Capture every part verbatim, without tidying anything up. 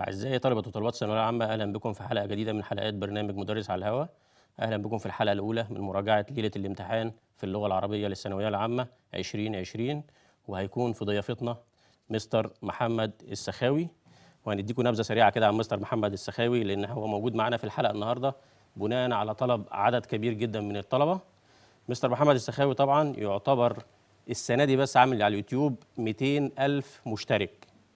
أعزائي طلبة وطالبات الثانوية العامة، أهلا بكم في حلقة جديدة من حلقات برنامج مدرس على الهواء. أهلا بكم في الحلقة الأولى من مراجعة ليلة الامتحان في اللغة العربية للثانوية العامة ألفين وعشرين، وهيكون في ضيافتنا مستر محمد السخاوي. وهنديكم نبذة سريعة كده عن مستر محمد السخاوي، لأن هو موجود معنا في الحلقة النهاردة بناء على طلب عدد كبير جدا من الطلبة. مستر محمد السخاوي طبعا يعتبر السنة دي بس عامل على اليوتيوب مئتين ألف مشترك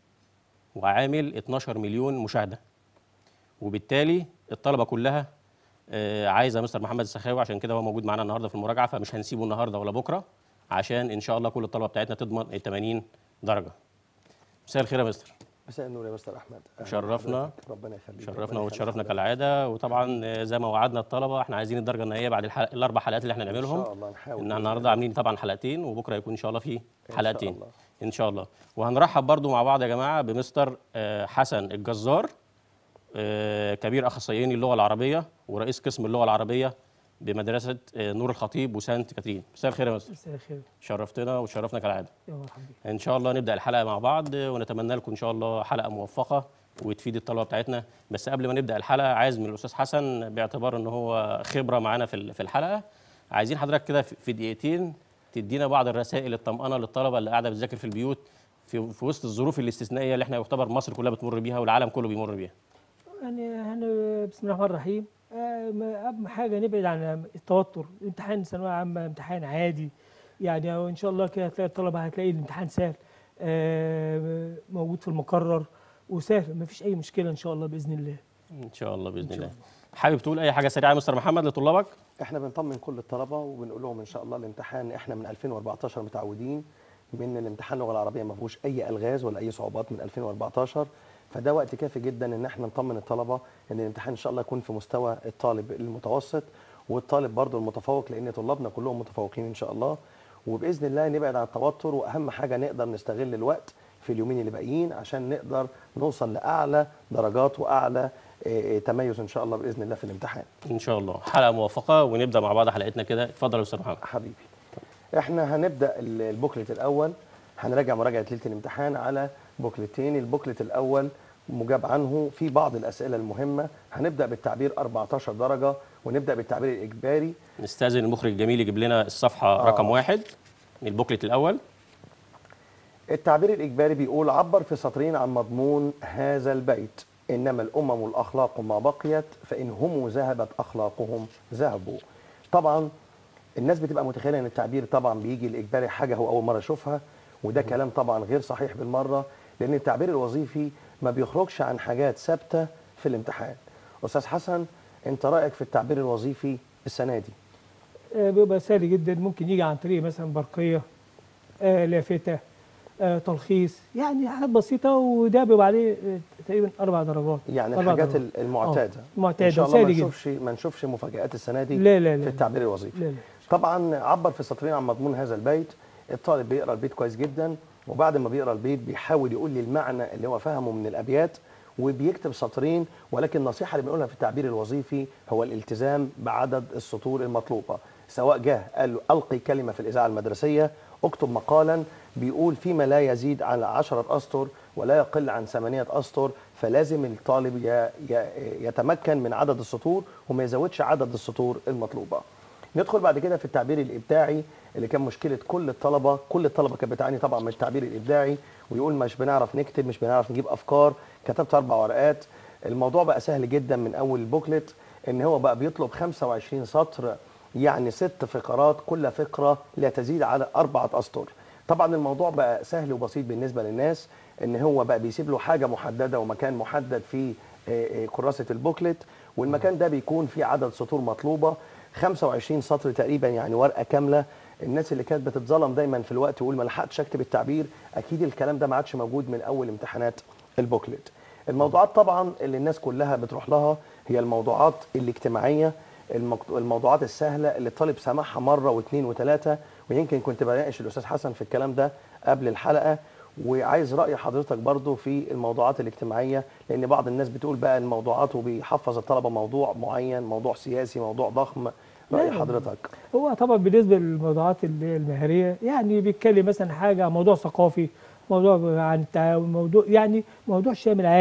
وعامل اتناشر مليون مشاهدة، وبالتالي الطلبة كلها آه، عايزة مستر محمد السخاوي، عشان كده هو موجود معانا النهارده في المراجعة، فمش هنسيبه النهارده ولا بكرة، عشان إن شاء الله كل الطلبة بتاعتنا تضمن ال ثمانين درجة. مساء الخير يا مستر. مساء النور يا مستر احمد. شرفنا ربنا يخليك. شرفنا وتشرفنا كالعادة، وطبعا آه، زي ما وعدنا الطلبة احنا عايزين الدرجة النهائية بعد الحلق... الأربع حلقات اللي احنا نعملهم. ان شاء الله نحاول. إن النهارده عاملين طبعا حلقتين، وبكرة يكون إن شاء الله في حلقتين إن شاء الله. إن شاء الله. وهنرحب برضو مع بعض يا جماعة بمستر آه، حسن الجزار، آه، كبير اخصائيين اللغه العربيه ورئيس قسم اللغه العربيه بمدرسه آه، نور الخطيب وسانت كاترين. مساء الخير يا مستر. مساء الخير. شرفتنا وشرفنا كالعاده. يا مرحبا بك. ان شاء الله نبدا الحلقه مع بعض، ونتمنى لكم ان شاء الله حلقه موفقه وتفيد الطلبه بتاعتنا. بس قبل ما نبدا الحلقه، عايز من الاستاذ حسن، باعتبار ان هو خبره معانا في في الحلقه، عايزين حضرتك كده في دقيقتين تدينا بعض الرسائل الطمأنة للطلبه اللي قاعده بتذاكر في البيوت في, في وسط الظروف الاستثنائيه اللي احنا يعتبر مصر كلها بتمر بيها والعالم كله بيمر بيها. يعني احنا بسم الله الرحمن الرحيم. آه، ما- اهم حاجه نبعد عن التوتر. امتحان ثانويه عامه امتحان عادي، يعني وان شاء الله كده هتلاقي الطلبه، هتلاقي الامتحان سهل، آه، موجود في المقرر وسهل، ما فيش اي مشكله ان شاء الله باذن الله. ان شاء الله باذن إن شاء الله. الله. حابب تقول اي حاجه سريعه يا مستر محمد لطلابك؟ احنا بنطمن كل الطلبه وبنقول لهم ان شاء الله الامتحان احنا من ألفين وأربعتاشر متعودين من الامتحان اللغه العربيه ما فيهوش اي الغاز ولا اي صعوبات من ألفين وأربعتاشر، فده وقت كافي جدا ان احنا نطمن الطلبه ان الامتحان ان شاء الله يكون في مستوى الطالب المتوسط والطالب برضه المتفوق، لان طلابنا كلهم متفوقين ان شاء الله. وباذن الله نبعد عن التوتر، واهم حاجه نقدر نستغل الوقت في اليومين اللي باقيين عشان نقدر نوصل لاعلى درجات واعلى آه، آه، تميز ان شاء الله باذن الله في الامتحان. ان شاء الله حلقه موفقه، ونبدا مع بعض حلقتنا كده. اتفضل يا مستر محمد. حبيبي، احنا هنبدا ال- البوكلت الاول، هنراجع مراجعه ليله الامتحان على بوكلتين. البوكلت الاول مجاب عنه في بعض الاسئله المهمه، هنبدا بالتعبير أربعتاشر درجه، ونبدا بالتعبير الاجباري. نستاذن المخرج الجميل يجيب لنا الصفحه آه. رقم واحد من البوكلت الاول. التعبير الاجباري بيقول: عبر في سطرين عن مضمون هذا البيت: انما الامم الاخلاق ما بقيت، فان هم ذهبت اخلاقهم ذهبوا. طبعا الناس بتبقى متخيله ان التعبير طبعا بيجي الاجباري حاجه هو اول مره يشوفها، وده كلام طبعا غير صحيح بالمره، لان التعبير الوظيفي ما بيخرجش عن حاجات ثابته في الامتحان. استاذ حسن، انت رايك في التعبير الوظيفي السنه دي؟ آه، بيبقى سهل جدا، ممكن يجي عن طريق مثلا برقيه، آه، لافته، آه، تلخيص، يعني حاجات بسيطه، وده بيبقى عليه آه، تقريبا اربع درجات. يعني أربع الحاجات درجات. المعتاده. آه، معتاده ان شاء الله ما وسهل جدا. نشوفش ما نشوفش مفاجآت السنه دي لا لا لا في التعبير الوظيفي. لا لا. طبعا عبر في سطرين عن مضمون هذا البيت، الطالب بيقرا البيت كويس جدا، وبعد ما بيقرا البيت بيحاول يقول لي المعنى اللي هو فهمه من الابيات، وبيكتب سطرين. ولكن النصيحه اللي بنقولها في التعبير الوظيفي هو الالتزام بعدد السطور المطلوبه، سواء جه قال له القي كلمه في الاذاعه المدرسيه، اكتب مقالا بيقول فيما لا يزيد عن عشرة اسطر ولا يقل عن ثمانية اسطر، فلازم الطالب ي- ي- يتمكن من عدد السطور وما يزودش عدد السطور المطلوبه. ندخل بعد كده في التعبير الابداعي اللي كان مشكله كل الطلبه، كل الطلبه كانت بتعاني طبعا من التعبير الابداعي، ويقول مش بنعرف نكتب، مش بنعرف نجيب افكار. كتبت اربع ورقات. الموضوع بقى سهل جدا من اول البوكلت، ان هو بقى بيطلب خمسة وعشرين سطر، يعني ست فقرات، كل فقره لا تزيد على اربعه اسطر. طبعا الموضوع بقى سهل وبسيط بالنسبه للناس، ان هو بقى بيسيب له حاجه محدده ومكان محدد في آه، آه، كراسه البوكلت، والمكان ده بيكون فيه عدد سطور مطلوبه خمسة وعشرين سطر تقريبا، يعني ورقه كامله. الناس اللي كانت بتتظلم دايما في الوقت ويقول ما لحقتش اكتب التعبير، اكيد الكلام ده ما عادش موجود من اول امتحانات البوكلت. الموضوعات طبعا اللي الناس كلها بتروح لها هي الموضوعات الاجتماعيه، المك- الموضوعات السهله اللي الطالب سمعها مره واثنين وثلاثه، ويمكن كنت بناقش الاستاذ حسن في الكلام ده قبل الحلقه، وعايز راي حضرتك برضو في الموضوعات الاجتماعيه، لان بعض الناس بتقول بقى الموضوعات وبيحفظ الطلبه موضوع معين، موضوع سياسي، موضوع ضخم. راي لا، حضرتك؟ هو طبعا بالنسبه للموضوعات اللي هي المهاريه، يعني بيتكلم مثلا حاجه عن موضوع ثقافي، موضوع عن التعاون، موضوع يعني موضوع شامل عادي،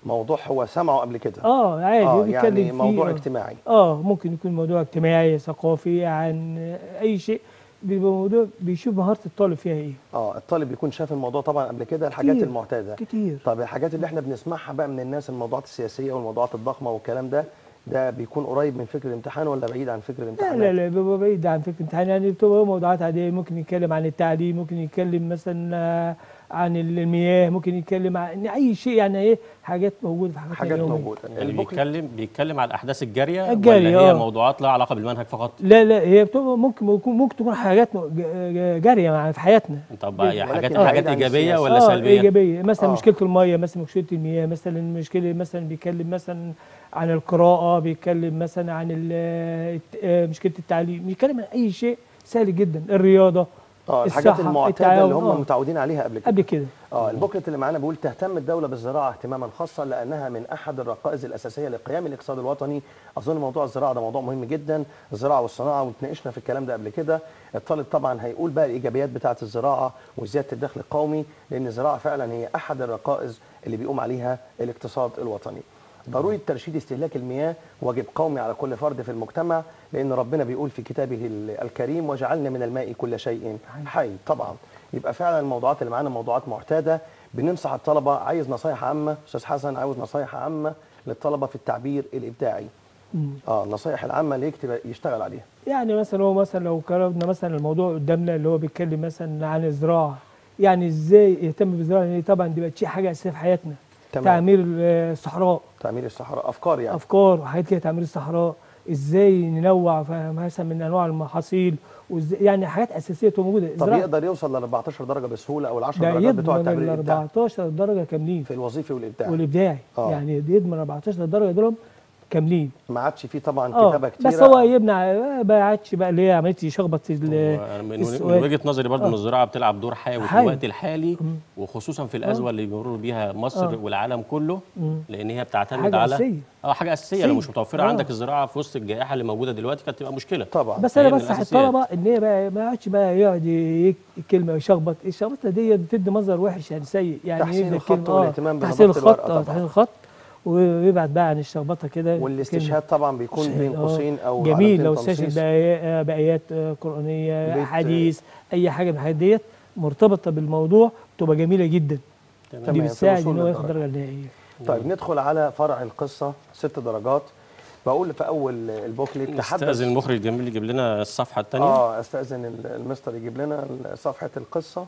موضوع هو سمعه قبل كده. اه عادي اه بيتكلم يعني فيه. موضوع آه. اجتماعي. اه ممكن يكون موضوع اجتماعي ثقافي عن اي شيء، بيبقى موضوع بيشوف مهاره الطالب فيها ايه. اه الطالب بيكون شاف الموضوع طبعا قبل كده، الحاجات كتير المعتاده. كتير. طب الحاجات اللي احنا بنسمعها بقى من الناس، الموضوعات السياسيه والموضوعات الضخمه والكلام ده، ده بيكون قريب من فكر الامتحان ولا بعيد عن فكر لا الامتحانات؟ لا لا بيبقى بعيد عن فكره الامتحان، يعني بتبقى موضوعات عاديه. ممكن يتكلم عن التعليم، ممكن يتكلم مثلا آه، عن المياه، ممكن يتكلم عن اي شيء، يعني ايه حاجات موجوده في حياتنا حاجات اليوميه. موجوده. يعني البوكلت بيتكلم بيتكلم على الاحداث الجاريه الجارية، ولا هي آه. موضوعات لها علاقه بالمنهج فقط؟ لا لا هي بتبقى ممكن ممكن, ممكن تكون حاجات م- ج- جاريه مع في حياتنا. طب جدا. يعني حاجات ولكن حاجات بعيد عن ايجابيه السياسة. ولا اه سلبيه؟ ايجابيه، مثلا آه. مشكله الميه، مثلا مشكله المياه، مثلا مشكله، مثلا بيتكلم مثلا عن القراءه، بيتكلم مثلا عن ال- الت- آه، مشكله التعليم، بيتكلم عن اي شيء سهل جدا. الرياضه، اه الحاجات الصحه، المعتاده اللي التعاون. هم اه متعودين عليها قبل كده. قبل كده. اه البوكلت اللي معانا بيقول تهتم الدوله بالزراعه اهتماما خاصا لانها من احد الركائز الاساسيه لقيام الاقتصاد الوطني. اظن موضوع الزراعه ده موضوع مهم جدا، الزراعه والصناعه، واتناقشنا في الكلام ده قبل كده. الطالب طبعا هيقول بقى الايجابيات بتاعه الزراعه وزياده الدخل القومي، لان الزراعه فعلا هي احد الركائز اللي بيقوم عليها الاقتصاد الوطني. ضروري ترشيد استهلاك المياه واجب قومي على كل فرد في المجتمع، لان ربنا بيقول في كتابه الكريم وجعلنا من الماء كل شيء حي. طبعا يبقى فعلا الموضوعات اللي معانا موضوعات معتاده. بننصح الطلبه، عايز نصايح عامه استاذ حسن، عاوز نصايح عامه للطلبه في التعبير الابداعي. مم. اه النصايح العامه اللي يكتب يشتغل عليها. يعني مثلا هو مثلا لو قربنا مثلا الموضوع قدامنا اللي هو بيتكلم مثلا عن الزراعه، يعني ازاي يهتم بالزراعه، لان طبعا دي بقت شيء حاجه اساسيه في حياتنا. تمام. تعمير الصحراء، تعمير الصحراء، افكار يعني. افكار وحاجات كده. تعمير الصحراء ازاي ننوع ف- مثلا من انواع المحاصيل، وازاي يعني حاجات اساسيه تبقى موجوده. طب الزراعة يقدر يوصل ل أربعتاشر درجه بسهوله، او ال عشر ده درجات بتوع يضمن التعبير ال الابداعي أربعتاشر درجه كاملين في الوظيفي والابداعي والابداعي. آه. يعني يضمن أربعتاشر درجه دول كاملين. ما عادش فيه طبعا اه كتابه كتيره. بس هو يمنع ما عادش بقى اللي هي عمليه يشخبط ال- ومن من السؤال. وجهه نظري برضو ان آه. الزراعه بتلعب دور حيوي في حيوي. الوقت الحالي، مم. وخصوصا في الازمه اللي بيمر بيها مصر آه. والعالم كله، مم. لان هي بتعتمد حاجة على أساسية. اه حاجه اساسيه. لو أساسية. مش متوفره آه. عندك الزراعه في وسط الجائحه اللي موجوده دلوقتي كانت تبقى مشكله. طبعا. بس انا هي من بنصح الأساسيات. الطلبه ان هي بقى ما يقعدش بقى يقعد يكتب كلمه ويشخبط. الشخبطه دي بتدي منظر وحش يعني سيء، يعني تحسين يبدأ الخط كلمة- والاهتمام بنظافة تحسين الخط. الورقة اه طبعاً. تحسين الخط، ويبعت بقى عن الشخبطه كده. والاستشهاد طبعا بيكون استشهاد، بين آه. قوسين او جميل علامتين لو تنصيص. استشهد بآي- بايات آه، قرانيه، بيت- حديث، اي حاجه من الحاجات ديت مرتبطه بالموضوع تبقى جميله جدا. تمام. دي تمام، في بتساعد الوصول ان هو ياخد للدرجة. الدرجه النهائيه. طيب ندخل على فرع القصه، ست درجات. بقول في اول البوكليت نستاذن المخرج الجميل يجيب لنا الصفحه الثانيه. اه استاذن ال- المستر يجيب لنا صفحه القصه.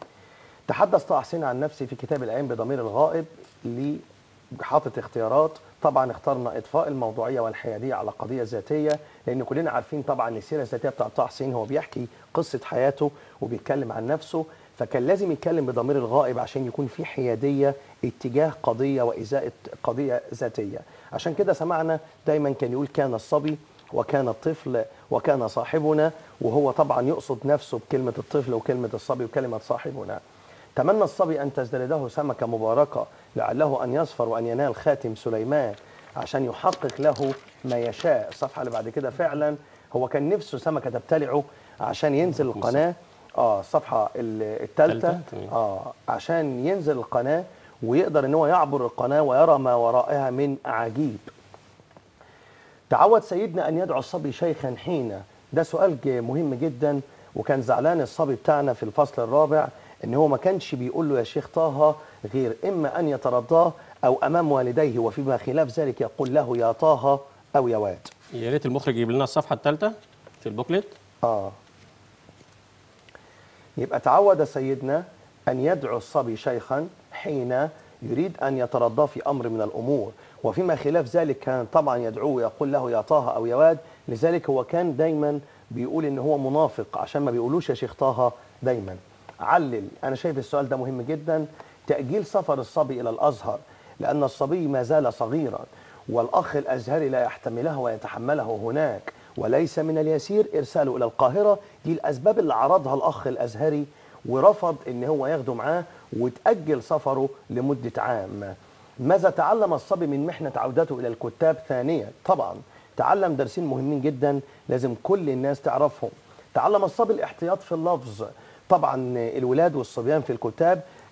تحدث طه حسين عن نفسه في كتاب العين بضمير الغائب، لي حاطط اختيارات. طبعا اخترنا اطفاء الموضوعيه والحياديه على قضيه ذاتيه، لان كلنا عارفين طبعا ان السيره الذاتيه بتاعت طه حسين هو بيحكي قصه حياته وبيتكلم عن نفسه، فكان لازم يتكلم بضمير الغائب عشان يكون في حياديه اتجاه قضيه وازاء قضيه ذاتيه. عشان كده سمعنا دايما كان يقول كان الصبي وكان الطفل وكان صاحبنا، وهو طبعا يقصد نفسه بكلمه الطفل وكلمه الصبي وكلمه صاحبنا. تمنى الصبي أن تزدرده سمكة مباركة لعله أن يصفر وأن ينال خاتم سليمان عشان يحقق له ما يشاء. الصفحة اللي بعد كده فعلا هو كان نفسه سمكة تبتلعه عشان ينزل القناة. اه الصفحة الثالثة اه عشان ينزل القناة ويقدر ان هو يعبر القناة ويرى ما ورائها من أعاجيب. تعود سيدنا أن يدعو الصبي شيخا حين، ده سؤال مهم جدا، وكان زعلان الصبي بتاعنا في الفصل الرابع ان هو ما كانش بيقول له يا شيخ طه غير اما ان يترضاه او امام والديه، وفيما خلاف ذلك يقول له يا طه او يا واد. يا ريت المخرج يجيب لنا الصفحه الثالثه في البوكليت. اه يبقى تعود سيدنا ان يدعو الصبي شيخا حين يريد ان يترضاه في امر من الامور، وفيما خلاف ذلك كان طبعا يدعوه ويقول له يا طه او يا واد. لذلك هو كان دايما بيقول ان هو منافق عشان ما بيقولوش يا شيخ طه دايما. علل. أنا شايف السؤال ده مهم جدا. تأجيل سفر الصبي إلى الأزهر لأن الصبي ما زال صغيرا، والأخ الأزهري لا يحتمله ويتحمله هناك، وليس من اليسير إرساله إلى القاهرة. دي الأسباب اللي عرضها الأخ الأزهري ورفض إن هو ياخده معاه، وتأجل سفره لمدة عام. ماذا تعلم الصبي من محنة عودته إلى الكتاب؟ ثانيا طبعا تعلم درسين مهمين جدا لازم كل الناس تعرفهم. تعلم الصبي الاحتياط في اللفظ. طبعا الولاد والصبيان في الكتاب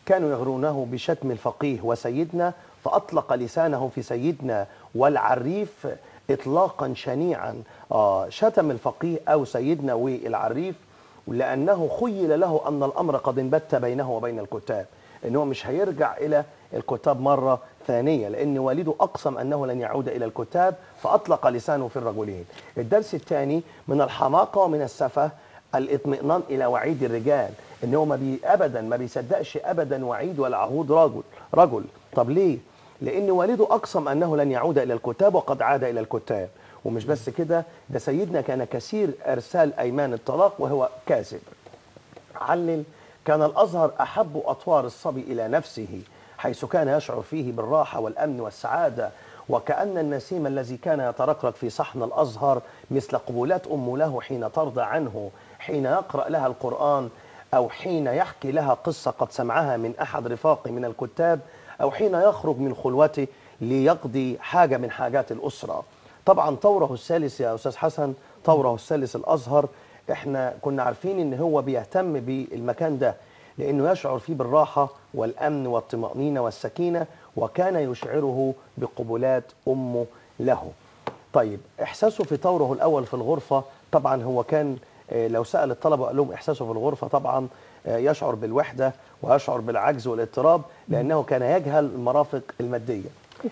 كانوا يغرونه بشتم الفقيه وسيدنا، فأطلق لسانه في سيدنا والعريف إطلاقا شنيعا. آه شتم الفقيه أو سيدنا والعريف لأنه خيل له أن الأمر قد انبت بينه وبين الكتاب، أنه مش هيرجع إلى الكتاب مرة ثانية، لأن والده أقسم أنه لن يعود إلى الكتاب، فأطلق لسانه في الرجلين. الدرس الثاني من الحماقة ومن السفه الاطمئنان إلى وعيد الرجال، أنه ما بي أبدا ما بيصدقش أبدا وعيد ولا عهود رجل رجل طب ليه؟ لأن والده أقسم أنه لن يعود إلى الكتاب وقد عاد إلى الكتاب. ومش بس كده، ده سيدنا كان كثير إرسال أيمان الطلاق وهو كاذب. علل: كان الأزهر أحب أطوار الصبي إلى نفسه، حيث كان يشعر فيه بالراحة والأمن والسعادة، وكأن النسيم الذي كان يترقرق في صحن الأزهر مثل قبولات أم له حين ترضى عنه، حين يقرأ لها القرآن، أو حين يحكي لها قصة قد سمعها من أحد رفاقه من الكتاب، أو حين يخرج من خلوته ليقضي حاجة من حاجات الأسرة. طبعا طوره الثالث يا أستاذ حسن، طوره الثالث الأزهر، احنا كنا عارفين ان هو بيهتم بالمكان ده لأنه يشعر فيه بالراحة والأمن والطمأنينة والسكينة، وكان يشعره بقبلات أمه له. طيب إحساسه في طوره الأول في الغرفة، طبعا هو كان لو سأل الطلبة قال لهم إحساسه في الغرفة طبعا يشعر بالوحدة ويشعر بالعجز والاضطراب، لأنه كان يجهل المرافق المادية.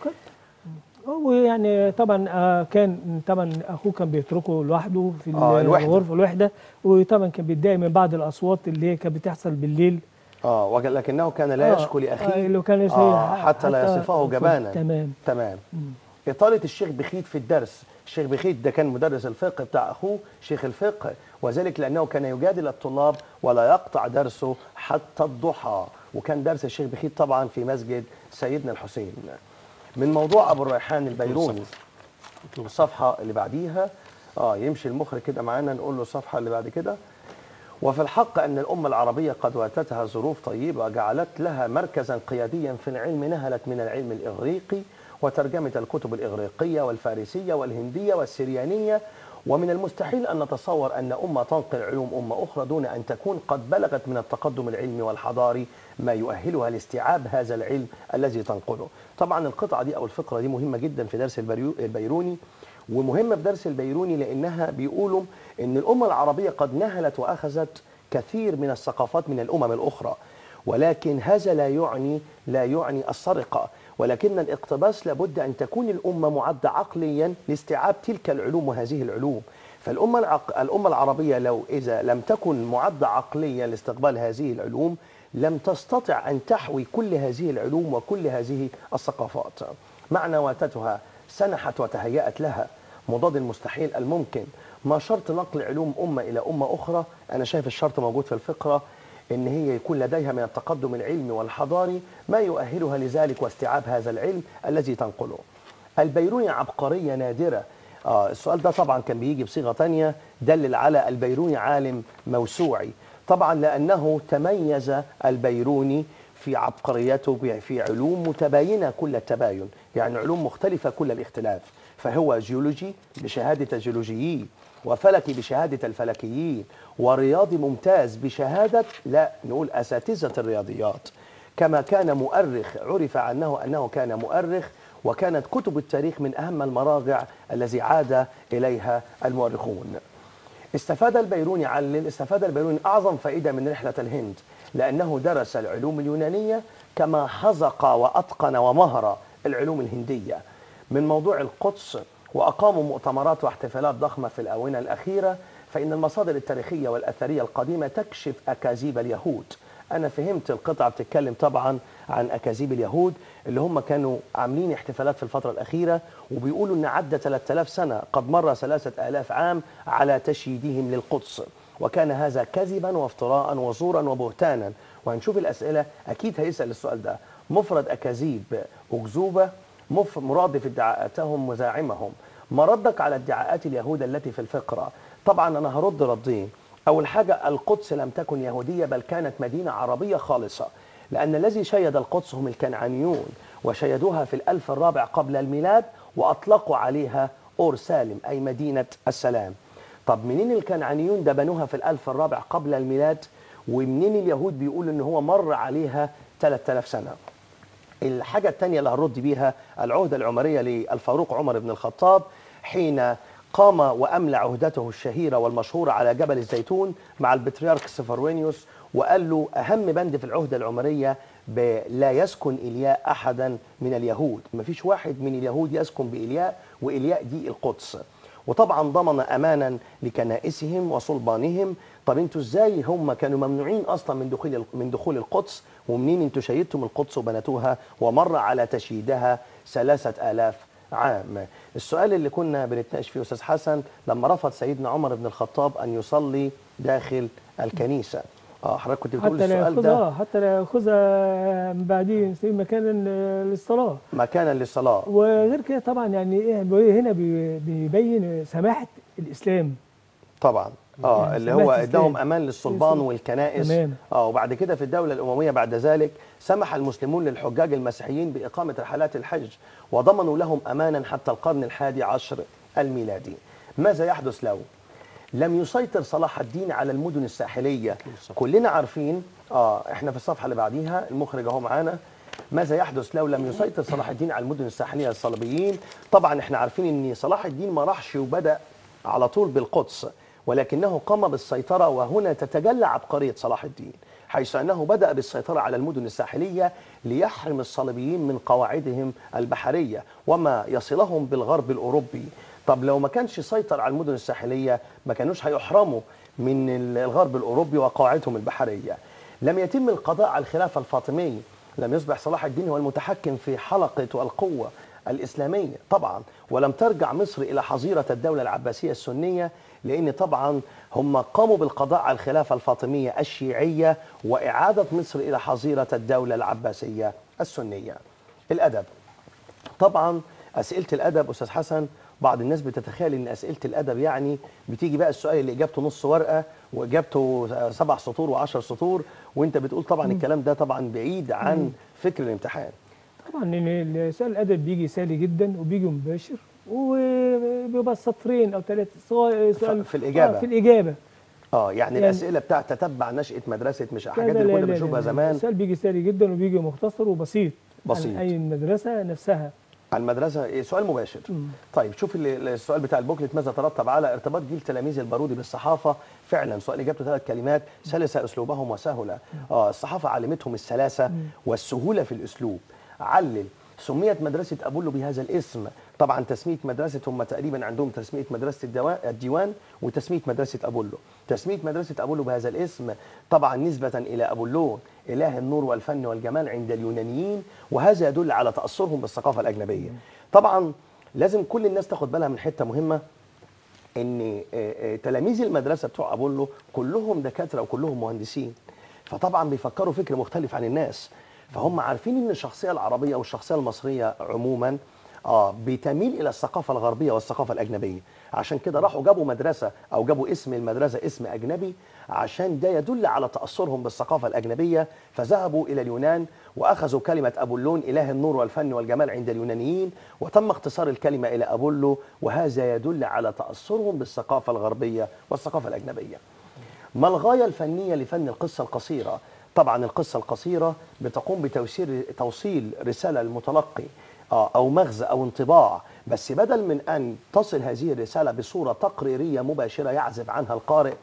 هو يعني طبعا آه كان طبعا اخوه كان بيتركه لوحده في آه الغرفه الوحده، وطبعا كان بيتضايق من بعض الاصوات اللي هي كانت بتحصل بالليل. اه ولكنه كان لا يشكو لاخيه، آه لو كان آه حتى, حتى لا يصفه جبانا. تمام تمام. إطالة الشيخ بخيت في الدرس. الشيخ بخيت ده كان مدرس الفقه بتاع أخوه شيخ الفقه، وذلك لأنه كان يجادل الطلاب ولا يقطع درسه حتى الضحى. وكان درس الشيخ بخيت طبعا في مسجد سيدنا الحسين. من موضوع أبو الريحان البيروني، الصفحة اللي بعديها آه يمشي المخرج كده معانا، نقول له الصفحة اللي بعد كده. وفي الحق أن الأمة العربية قد واتتها ظروف طيبة جعلت لها مركزا قياديا في العلم، نهلت من العلم الإغريقي وترجمة الكتب الإغريقية والفارسية والهندية والسريانية، ومن المستحيل أن نتصور أن أمة تنقل علوم أمة أخرى دون أن تكون قد بلغت من التقدم العلمي والحضاري ما يؤهلها لاستيعاب هذا العلم الذي تنقله. طبعا القطعة دي أو الفقرة دي مهمة جدا في درس البيروني، ومهمة في درس البيروني لأنها بيقولوا أن الأمة العربية قد نهلت وأخذت كثير من الثقافات من الأمم الأخرى، ولكن هذا لا يعني لا يعني السرقة، ولكن الاقتباس لابد أن تكون الأمة معدة عقليا لاستيعاب تلك العلوم وهذه العلوم. فالأمة العق... الأمة العربية لو إذا لم تكن معدة عقليا لاستقبال هذه العلوم لم تستطع أن تحوي كل هذه العلوم وكل هذه الثقافات. معنى واتتها سنحت وتهيأت لها مضاد المستحيل الممكن. ما شرط نقل علوم أمة إلى أمة أخرى؟ أنا شايف الشرط موجود في الفقرة، إن هي يكون لديها من التقدم العلمي والحضاري ما يؤهلها لذلك واستيعاب هذا العلم الذي تنقله. البيروني عبقرية نادرة. آه السؤال ده طبعا كان بيجي بصيغة تانية، دلل على البيروني عالم موسوعي. طبعا لأنه تميز البيروني في عبقريته في علوم متباينة كل التباين، يعني علوم مختلفة كل الاختلاف. فهو جيولوجي بشهادة الجيولوجيين، وفلكي بشهادة الفلكيين، ورياضي ممتاز بشهادة لا نقول أساتذة الرياضيات. كما كان مؤرخ، عرف عنه أنه كان مؤرخ، وكانت كتب التاريخ من أهم المراجع الذي عاد إليها المؤرخون. استفاد البيروني علل استفاد البيروني أعظم فائدة من رحلة الهند، لأنه درس العلوم اليونانية كما حزق وأتقن ومهر العلوم الهندية. من موضوع القدس، وأقاموا مؤتمرات واحتفالات ضخمة في الآونة الأخيرة، فإن المصادر التاريخية والأثرية القديمة تكشف أكاذيب اليهود. أنا فهمت القطعة بتتكلم طبعا عن أكاذيب اليهود اللي هم كانوا عاملين احتفالات في الفترة الأخيرة، وبيقولوا أن عدى ثلاثة آلاف سنة، قد مر ثلاثة آلاف عام على تشييدهم للقدس، وكان هذا كذبا وافتراء وزورا وبهتانا. وهنشوف الأسئلة، أكيد هيسأل السؤال ده. مفرد أكاذيب أكذوبة، مرادف ادعاءاتهم وزاعمهم. ما ردك على ادعاءات اليهود التي في الفقرة؟ طبعا أنا هرد ردين. أول حاجة، القدس لم تكن يهودية بل كانت مدينة عربية خالصة، لأن الذي شيد القدس هم الكنعانيون، وشيدوها في الألف الرابع قبل الميلاد، وأطلقوا عليها أورسالم أي مدينة السلام. طب منين الكنعانيون ده بنوها في الألف الرابع قبل الميلاد؟ ومنين اليهود بيقولوا ان هو مر عليها ثلاثة آلاف سنه. الحاجه الثانيه اللي هنرد بيها العهده العمريه للفاروق عمر بن الخطاب حين قام واملى عهدته الشهيره والمشهوره على جبل الزيتون مع البطريرك سفروينيوس، وقال له اهم بند في العهده العمريه لا يسكن إلياء أحدا من اليهود، مفيش واحد من اليهود يسكن بإلياء، وإلياء دي القدس. وطبعا ضمن أمانا لكنائسهم وصلبانهم. طب انتوا ازاي هم كانوا ممنوعين اصلا من دخول من دخول القدس، ومنين انتوا شيدتم القدس وبنتوها ومر على تشييدها ثلاثة آلاف عام؟ السؤال اللي كنا بنتناقش فيه استاذ حسن لما رفض سيدنا عمر بن الخطاب ان يصلي داخل الكنيسه. اه حضرتك كنت بتقول حتى لا السؤال ياخذها ده حتى لا ياخذها من بعدين يصير مكانا للصلاه. مكانا للصلاه. وغير كده طبعا يعني ايه هنا بي- بيبين سماحه الاسلام. طبعا اه يعني اللي سماحة هو الإسلام. اداهم امان للصلبان الإسلام. والكنائس. تمام. اه وبعد كده في الدوله الامويه بعد ذلك سمح المسلمون للحجاج المسيحيين باقامه رحلات الحج، وضمنوا لهم امانا حتى القرن الحادي عشر الميلادي. ماذا يحدث لو لم يسيطر صلاح الدين على المدن الساحليه؟ كلنا عارفين اه احنا في الصفحه اللي بعديها المخرج اهو معانا. ماذا يحدث لو لم يسيطر صلاح الدين على المدن الساحليه الصليبيين؟ طبعا احنا عارفين ان صلاح الدين ما راحش وبدا على طول بالقدس، ولكنه قام بالسيطره، وهنا تتجلى عبقريه صلاح الدين، حيث انه بدا بالسيطره على المدن الساحليه ليحرم الصليبيين من قواعدهم البحريه وما يصلهم بالغرب الاوروبي. طب لو ما كانش سيطر على المدن الساحليه ما كانوش هيحرموا من الغرب الاوروبي وقواعدهم البحريه. لم يتم القضاء على الخلافه الفاطميه، لم يصبح صلاح الدين هو المتحكم في حلقه والقوه الاسلاميه طبعا، ولم ترجع مصر الى حظيره الدوله العباسيه السنيه، لان طبعا هم قاموا بالقضاء على الخلافه الفاطميه الشيعيه واعاده مصر الى حظيره الدوله العباسيه السنيه. الادب طبعا، اسئله الادب استاذ حسن بعض الناس بتتخيل ان اسئله الادب يعني بتيجي بقى السؤال اللي اجابته نص ورقه واجابته سبع سطور وعشر سطور، وانت بتقول طبعا الكلام ده طبعا بعيد عن فكر الامتحان. طبعا ان سؤال الادب بيجي سهل جدا وبيجي مباشر وبيبقى سطرين او ثلاثه سؤال في الاجابه آه في الاجابه اه يعني, يعني الاسئله بتاعت تتبع نشاه مدرسه مش حاجات اللي كنا بنشوفها زمان. السؤال بيجي سهل جدا وبيجي مختصر وبسيط بسيط عن اي المدرسه نفسها. عن المدرسه سؤال مباشر. مم. طيب شوف السؤال بتاع البوكلت، ماذا ترتب على ارتباط جيل تلاميذ البارودي بالصحافه؟ فعلا سؤال اجابته ثلاث كلمات: سلسه اسلوبهم وسهله. اه الصحافه علمتهم السلاسه مم. والسهوله في الاسلوب. علل سميت مدرسه ابولو بهذا الاسم. طبعا تسميه مدرسه هم تقريبا عندهم تسميه مدرسه الديوان وتسميه مدرسه ابولو. تسميه مدرسه ابولو بهذا الاسم طبعا نسبه الى ابولون اله النور والفن والجمال عند اليونانيين، وهذا يدل على تاثرهم بالثقافه الاجنبيه. طبعا لازم كل الناس تاخد بالها من حته مهمه، ان تلاميذ المدرسه بتوع ابولو كلهم دكاتره وكلهم مهندسين، فطبعا بيفكروا فكر مختلف عن الناس، فهم عارفين ان الشخصيه العربيه والشخصيه المصريه عموما اه بتميل الى الثقافه الغربيه والثقافه الاجنبيه، عشان كده راحوا جابوا مدرسه او جابوا اسم المدرسه اسم اجنبي عشان ده يدل على تاثرهم بالثقافه الاجنبيه، فذهبوا الى اليونان واخذوا كلمه ابولون اله النور والفن والجمال عند اليونانيين، وتم اختصار الكلمه الى ابولو، وهذا يدل على تاثرهم بالثقافه الغربيه والثقافه الاجنبيه. ما الغايه الفنيه لفن القصه القصيره؟ طبعا القصه القصيره بتقوم بتوصيل توصيل رساله للمتلقي أو مغزى أو انطباع، بس بدل من أن تصل هذه الرسالة بصورة تقريرية مباشرة يعزف عنها القارئ،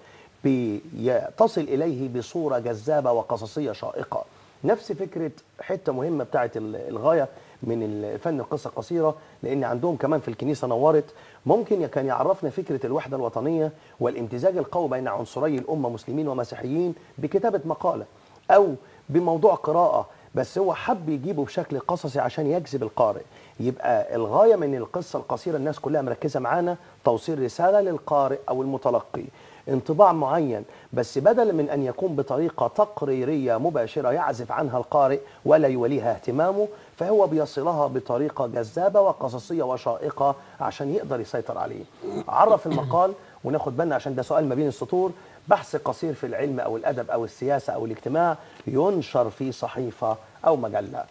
تصل إليه بصورة جذابة وقصصية شائقة. نفس فكرة حتة مهمة بتاعت الغاية من فن القصة القصيرة، لأن عندهم كمان في الكنيسة نورت ممكن كان يعرفنا فكرة الوحدة الوطنية والامتزاج القوي بين عنصري الأمة مسلمين ومسيحيين بكتابة مقالة أو بموضوع قراءة، بس هو حب يجيبه بشكل قصصي عشان يجذب القارئ. يبقى الغاية من القصة القصيرة الناس كلها مركزة معانا توصيل رسالة للقارئ أو المتلقي، انطباع معين، بس بدل من أن يكون بطريقة تقريرية مباشرة يعزف عنها القارئ ولا يوليها اهتمامه، فهو بيصلها بطريقة جذابة وقصصية وشائقة عشان يقدر يسيطر عليه. عرف المقال، وناخد بالنا عشان ده سؤال ما بين السطور: بحث قصير في العلم أو الأدب أو السياسة أو الاجتماع ينشر في صحيفة أو مجلة.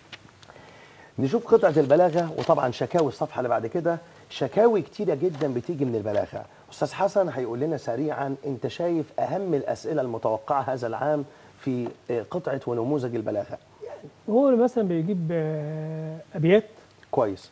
نشوف قطعة البلاغة، وطبعا شكاوي الصفحة اللي بعد كده، شكاوي كتيرة جدا بتيجي من البلاغة. استاذ حسن هيقول لنا سريعا، انت شايف اهم الاسئله المتوقعه هذا العام في قطعه ونموذج البلاغه؟ هو مثلا بيجيب آه، ابيات كويس.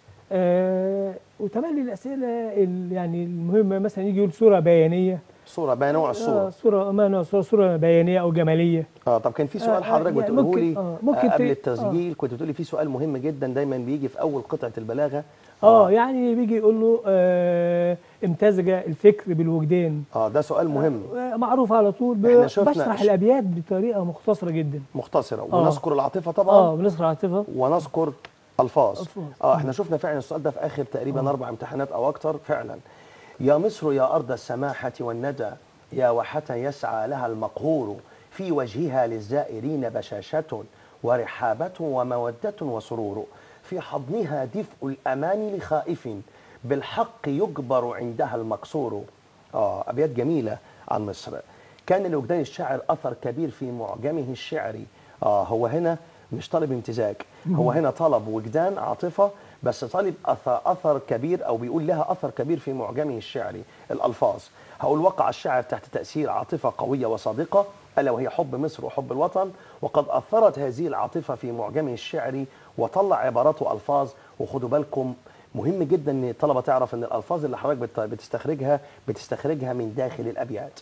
آه وتملي الاسئله ال- يعني المهمه، مثلا يجي يقول صوره بيانيه. صوره بقى، نوع آه الصوره. صوره ما نوع صوره صوره بيانيه او جماليه. اه طب كان في آه، سؤال آه، حضرتك يعني بتقوله ممكن- لي آه، ممكن آه ت- قبل آه. التسجيل، كنت بتقولي في سؤال مهم جدا دايما بيجي في اول قطعه البلاغه. اه يعني بيجي يقول له آه امتزج الفكر بالوجدان. اه ده سؤال مهم. آه معروف على طول. ب- إحنا شفنا بشرح ش- الابيات بطريقه مختصره جدا. مختصره، آه. ونذكر العاطفه طبعا. اه بنصر عاطفه. ونذكر الفاظ. ألفاظ. اه احنا شفنا فعلا السؤال ده في اخر تقريبا اربع امتحانات او اكتر فعلا. يا مصر يا ارض السماحه والندى، يا واحة يسعى لها المقهور، في وجهها للزائرين بشاشه ورحابه وموده وسرور، في حضنها دفء الامان لخائف، بالحق يجبر عندها المكسور. اه ابيات جميله عن مصر. كان لوجدان الشاعر اثر كبير في معجمه الشعري. اه هو هنا مش طالب امتزاج، هو هنا طلب وجدان عاطفه، بس طالب اثر اثر كبير، او بيقول لها اثر كبير في معجمه الشعري. الالفاظ، هقول وقع الشاعر تحت تاثير عاطفه قويه وصادقه، الا وهي حب مصر وحب الوطن، وقد اثرت هذه العاطفه في معجمه الشعري وطلع عبارات والفاظ. وخدوا بالكم مهم جدا ان الطلبه تعرف ان الالفاظ اللي حضرتك بت- بتستخرجها بتستخرجها من داخل الابيات.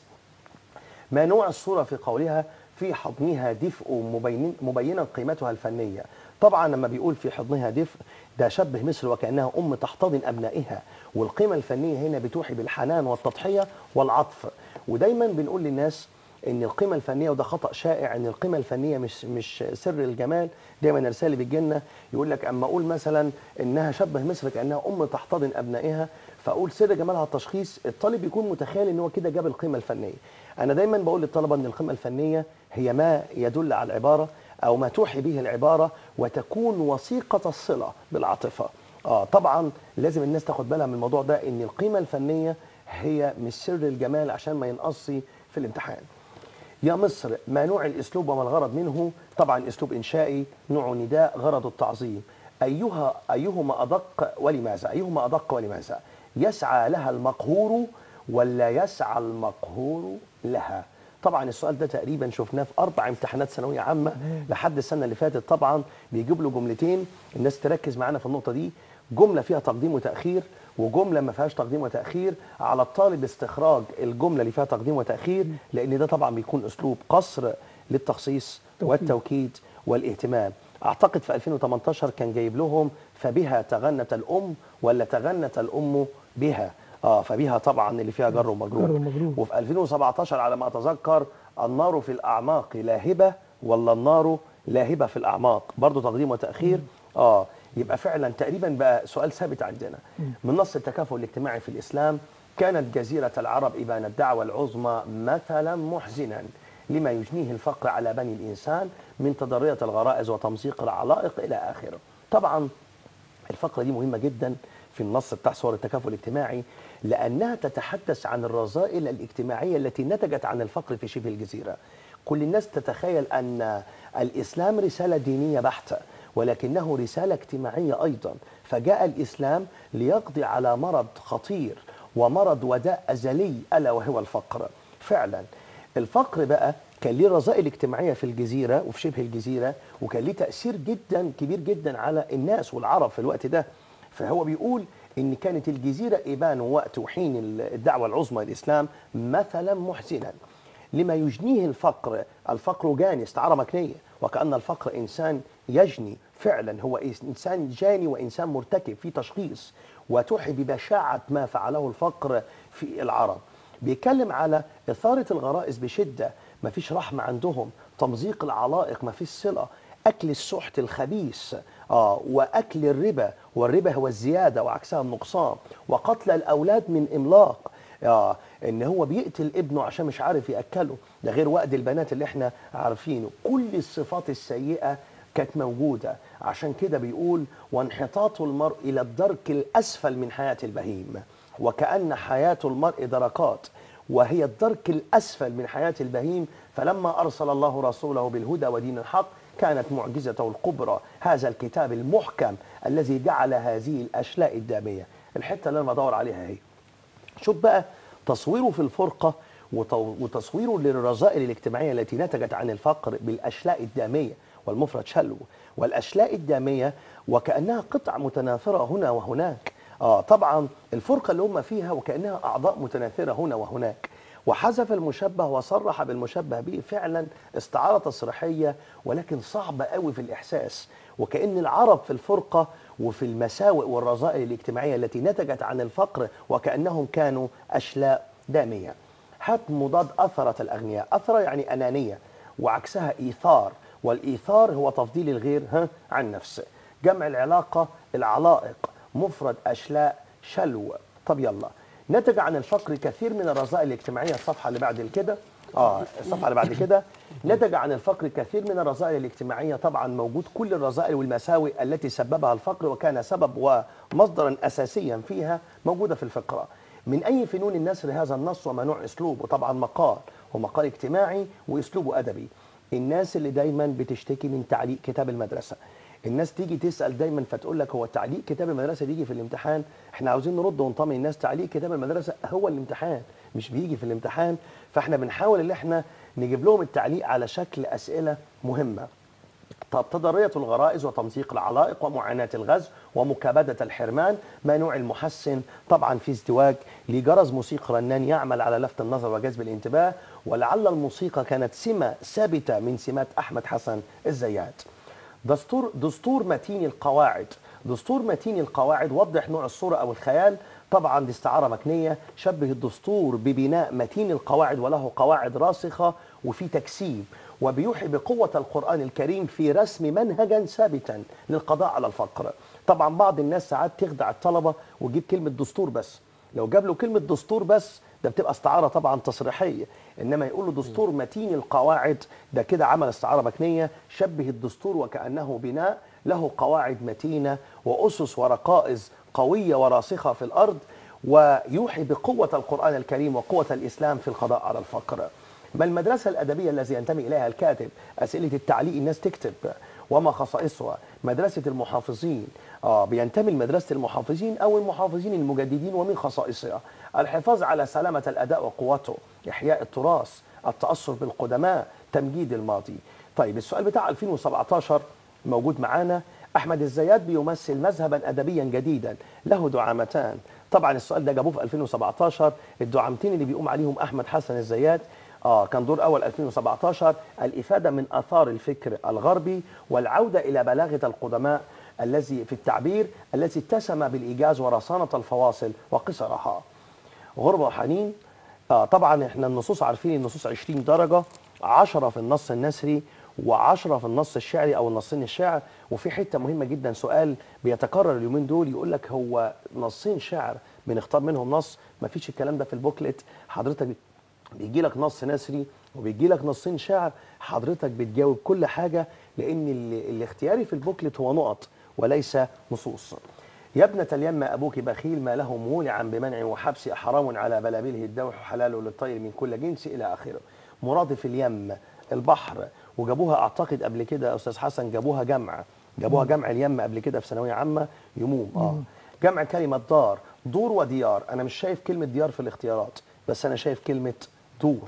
ما نوع الصورة في قولها في حضنها دفء مبين مبينا قيمتها الفنية. طبعا لما بيقول في حضنها دفء، ده شبه مصر وكأنها أم تحتضن أبنائها، والقيمة الفنية هنا بتوحي بالحنان والتضحية والعطف. ودايما بنقول للناس ان القيمه الفنيه، وده خطا شائع، ان القيمه الفنيه مش مش سر الجمال. دايما الرساله اللي بتجي لنا يقول لك اما اقول مثلا انها شبه مصر كانها ام تحتضن ابنائها، فاقول سر جمالها التشخيص، الطالب يكون متخيل ان هو كده جاب القيمه الفنيه. انا دايما بقول للطلبه ان القيمه الفنيه هي ما يدل على العباره او ما توحي به العباره، وتكون وثيقه الصله بالعاطفه. اه طبعا لازم الناس تاخد بالها من الموضوع ده، ان القيمه الفنيه هي مش سر الجمال عشان ما ينقصش في الامتحان. يا مصر، ما نوع الاسلوب وما الغرض منه؟ طبعا اسلوب انشائي، نوع نداء، غرض التعظيم. ايها ايهما ادق ولماذا؟ ايهما ادق ولماذا؟ يسعى لها المقهور ولا يسعى المقهور لها؟ طبعا السؤال ده تقريبا شفناه في اربع امتحانات ثانويه عامه لحد السنه اللي فاتت. طبعا بيجيب له جملتين، الناس تركز معانا في النقطه دي، جمله فيها تقديم وتاخير وجمله ما فيهاش تقديم وتاخير. على الطالب استخراج الجمله اللي فيها تقديم وتاخير، لان ده طبعا بيكون اسلوب قصر للتخصيص والتوكيد والاهتمام. اعتقد في ألفين وثمانية عشر كان جايب لهم فبها تغنت الام ولا تغنت الام بها. اه فبها طبعا اللي فيها جر ومجرور. جر ومجرور. وفي ألفين وسبعتاشر على ما اتذكر النار في الاعماق لاهبه ولا النار لاهبه في الاعماق، برضه تقديم وتاخير. اه يبقى فعلا تقريبا بقى سؤال ثابت عندنا. من نص التكافل الاجتماعي في الاسلام، كانت جزيره العرب ابان الدعوه العظمى مثلا محزنا لما يجنيه الفقر على بني الانسان من تضريه الغرائز وتمزيق العلائق الى اخره. طبعا الفقره دي مهمه جدا في النص بتاع صور التكافل الاجتماعي، لانها تتحدث عن الرذائل الاجتماعيه التي نتجت عن الفقر في شبه الجزيره. كل الناس تتخيل ان الاسلام رساله دينيه بحته، ولكنه رساله اجتماعيه ايضا. فجاء الاسلام ليقضي على مرض خطير ومرض وداء ازلي، الا وهو الفقر. فعلا الفقر بقى كان ليه رذائل اجتماعيه في الجزيره وفي شبه الجزيره، وكان ليه تاثير جدا كبير جدا على الناس والعرب في الوقت ده. فهو بيقول ان كانت الجزيره ابان وقت وحين الدعوه العظمى للاسلام مثلا محزنا لما يجنيه الفقر. الفقر جاني، استعاره مكنيه، وكأن الفقر إنسان يجني. فعلا هو إنسان جاني وإنسان مرتكب في تشخيص، وتوحي ببشاعة ما فعله الفقر في العرب. بيتكلم على إثارة الغرائز بشدة، ما فيش رحمة عندهم، تمزيق العلائق، ما فيش صلة، أكل السحت الخبيث، آه وأكل الربا، والربا هو الزيادة وعكسها النقصان، وقتل الأولاد من إملاق، آه ان هو بيقتل ابنه عشان مش عارف ياكله، ده غير وأد البنات اللي احنا عارفينه. كل الصفات السيئه كانت موجوده. عشان كده بيقول وانحطاط المرء الى الدرك الاسفل من حياه البهيم، وكأن حياه المرء دركات وهي الدرك الاسفل من حياه البهيم. فلما ارسل الله رسوله بالهدى ودين الحق كانت معجزته الكبرى هذا الكتاب المحكم الذي جعل هذه الاشلاء الداميه. الحته اللي انا بدور عليها اهي. شوف بقى تصويره في الفرقة وتصويره للرذائل الاجتماعية التي نتجت عن الفقر بالأشلاء الدامية، والمفرد شلو، والأشلاء الدامية وكأنها قطع متناثرة هنا وهناك. آه طبعا الفرقة اللي هم فيها وكأنها أعضاء متناثرة هنا وهناك. وحذف المشبه وصرح بالمشبه به، فعلا استعارة تصريحية ولكن صعبة قوي في الإحساس، وكأن العرب في الفرقة وفي المساوئ والرذائل الاجتماعية التي نتجت عن الفقر وكأنهم كانوا أشلاء دامية. هات مضاد أثرة الأغنياء. أثرة يعني أنانية، وعكسها إيثار، والإيثار هو تفضيل الغير ها عن نفسه. جمع العلاقة العلائق، مفرد أشلاء شلو. طب يلا، نتج عن الفقر كثير من الرذائل الاجتماعية. الصفحة اللي بعد كده اه الصفحة اللي بعد كده نتج عن الفقر كثير من الرذائل الاجتماعية. طبعا موجود كل الرذائل والمساوئ التي سببها الفقر وكان سبب ومصدرا أساسيا فيها موجودة في الفقرة. من أي فنون النثر هذا النص وما نوع أسلوبه؟ طبعا مقال، ومقال اجتماعي وأسلوبه أدبي. الناس اللي دايما بتشتكي من تعليق كتاب المدرسة، الناس تيجي تسأل دايما فتقول لك هو تعليق كتاب المدرسة بيجي في الامتحان؟ احنا عاوزين نرد ونطمن الناس، تعليق كتاب المدرسة هو الامتحان، مش بيجي في الامتحان. فاحنا بنحاول ان احنا نجيب لهم التعليق على شكل أسئلة مهمة. طب تضرية الغرائز وتمزيق العلائق ومعاناة الغزو ومكابدة الحرمان. ما نوع المحسن؟ طبعا في ازدواج لجرس موسيقى رنان يعمل على لفت النظر وجذب الانتباه، ولعل الموسيقى كانت سمة ثابتة من سمات أحمد حسن الزيات. دستور دستور متين القواعد. دستور متين القواعد وضح نوع الصورة أو الخيال. طبعا دي استعارة مكنية، شبه الدستور ببناء متين القواعد وله قواعد راسخة وفي تكسيب، وبيوحي بقوة القرآن الكريم في رسم منهجا ثابتا للقضاء على الفقر. طبعا بعض الناس ساعات تخدع الطلبة وتجيب كلمة دستور بس، لو جاب له كلمة دستور بس ده بتبقى استعارة طبعا تصريحية، انما يقول له دستور متين القواعد ده كده عمل استعارة مكنية. شبه الدستور وكأنه بناء له قواعد متينة وأسس ورقائز قوية وراسخة في الأرض، ويوحي بقوة القرآن الكريم وقوة الإسلام في القضاء على الفقر. ما المدرسة الأدبية التي ينتمي إليها الكاتب؟ أسئلة التعليق الناس تكتب. وما خصائصها؟ مدرسة المحافظين، آه بينتمي لمدرسة المحافظين أو المحافظين المجددين. ومن خصائصها الحفاظ على سلامة الأداء وقوته، إحياء التراث، التأثر بالقدماء، تمجيد الماضي. طيب السؤال بتاع ألفين وسبعتاشر موجود معانا. أحمد الزيات بيمثل مذهبا أدبيا جديدا له دعامتان. طبعا السؤال ده جابوه في ألفين وسبعتاشر. الدعامتين اللي بيقوم عليهم أحمد حسن الزيات آه كان دور أول ألفين وسبعتاشر الإفادة من آثار الفكر الغربي والعودة إلى بلاغة القدماء الذي في التعبير التي اتسم بالإيجاز ورصانة الفواصل وقصرها. غربة وحنين. آه طبعا احنا النصوص عارفين النصوص عشرين درجة، عشرة في النص النثري وعشرة في النص الشعري أو النصين الشعر. وفي حتة مهمة جدا، سؤال بيتكرر اليومين دول، يقول لك هو نصين شعر بنختار منهم نص؟ ما فيش الكلام ده في البوكلت. حضرتك بيجي لك نص نثري وبيجي لك نصين شعر، حضرتك بتجاوب كل حاجة، لأن الاختياري في البوكلت هو نقط وليس نصوص. يا ابنة اليم أبوك بخيل، ما له مولعا بمنع وحبس، حرام على بلابله الدوح، حلال للطير من كل جنس إلى آخره. مرادف اليم البحر، وجابوها أعتقد قبل كده يا أستاذ حسن، جابوها جمع جابوها جمع اليم قبل كده في ثانوية عامة يموم. اه جمع كلمة دار، دور وديار. أنا مش شايف كلمة ديار في الاختيارات، بس أنا شايف كلمة دور.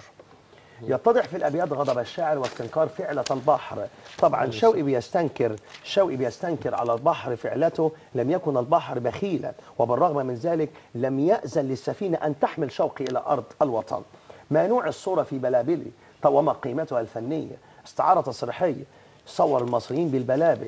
يتضح في الأبيات غضب الشاعر واستنكار فعلة البحر. طبعا شوقي بيستنكر شوقي بيستنكر على البحر فعلته. لم يكن البحر بخيلا، وبالرغم من ذلك لم يأذن للسفينة أن تحمل شوقي إلى أرض الوطن. ما نوع الصورة في بلابلي؟ طب وما قيمتها الفنية؟ استعارة تصريحية، صور المصريين بالبلابل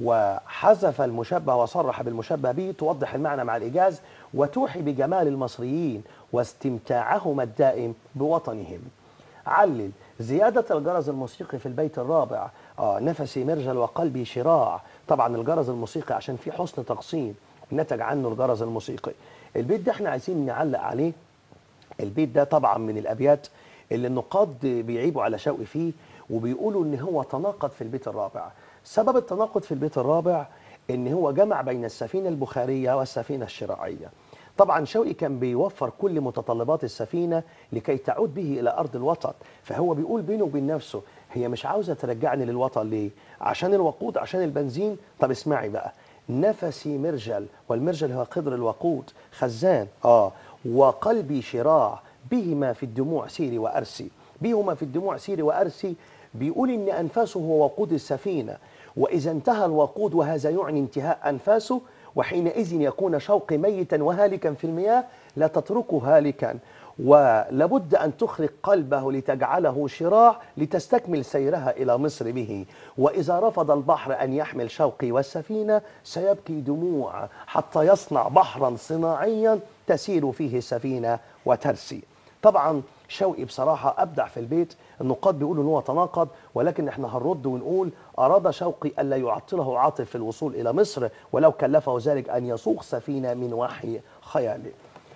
وحذف المشبه وصرح بالمشبه به، توضح المعنى مع الإيجاز وتوحي بجمال المصريين واستمتاعهم الدائم بوطنهم. علل زيادة الجرس الموسيقي في البيت الرابع. آه نفسي مرجل وقلبي شراع. طبعا الجرس الموسيقي عشان في حسن تقسيم نتج عنه الجرس الموسيقي. البيت ده احنا عايزين نعلق عليه. البيت ده طبعا من الأبيات اللي النقاد بيعيبوا على شوقي فيه وبيقولوا ان هو تناقض في البيت الرابع. سبب التناقض في البيت الرابع ان هو جمع بين السفينة البخارية والسفينة الشراعية. طبعا شوقي كان بيوفر كل متطلبات السفينة لكي تعود به إلى أرض الوطن، فهو بيقول بينه وبين نفسه هي مش عاوزة ترجعني للوطن ليه؟ عشان الوقود، عشان البنزين. طب اسمعي بقى، نفسي مرجل، والمرجل هو قدر الوقود، خزان. آه وقلبي شراع، بهما في الدموع سيري وأرسي. بهما في الدموع سيري وأرسي بيقول إن أنفاسه هو وقود السفينة، وإذا انتهى الوقود وهذا يعني انتهاء أنفاسه، وحينئذ يكون شوقي ميتا وهالكا في المياه، لا تتركه هالكا، ولابد أن تخرق قلبه لتجعله شراع لتستكمل سيرها إلى مصر به. وإذا رفض البحر أن يحمل شوقي والسفينة سيبكي دموع حتى يصنع بحرا صناعيا تسير فيه السفينة وترسي. طبعا شوقي بصراحة أبدع في البيت. النقاد بيقولوا إن هو تناقض، ولكن إحنا هنرد ونقول أراد شوقي ألا يعطله عاطف في الوصول إلى مصر، ولو كلفه ذلك أن يسوق سفينة من وحي خياله.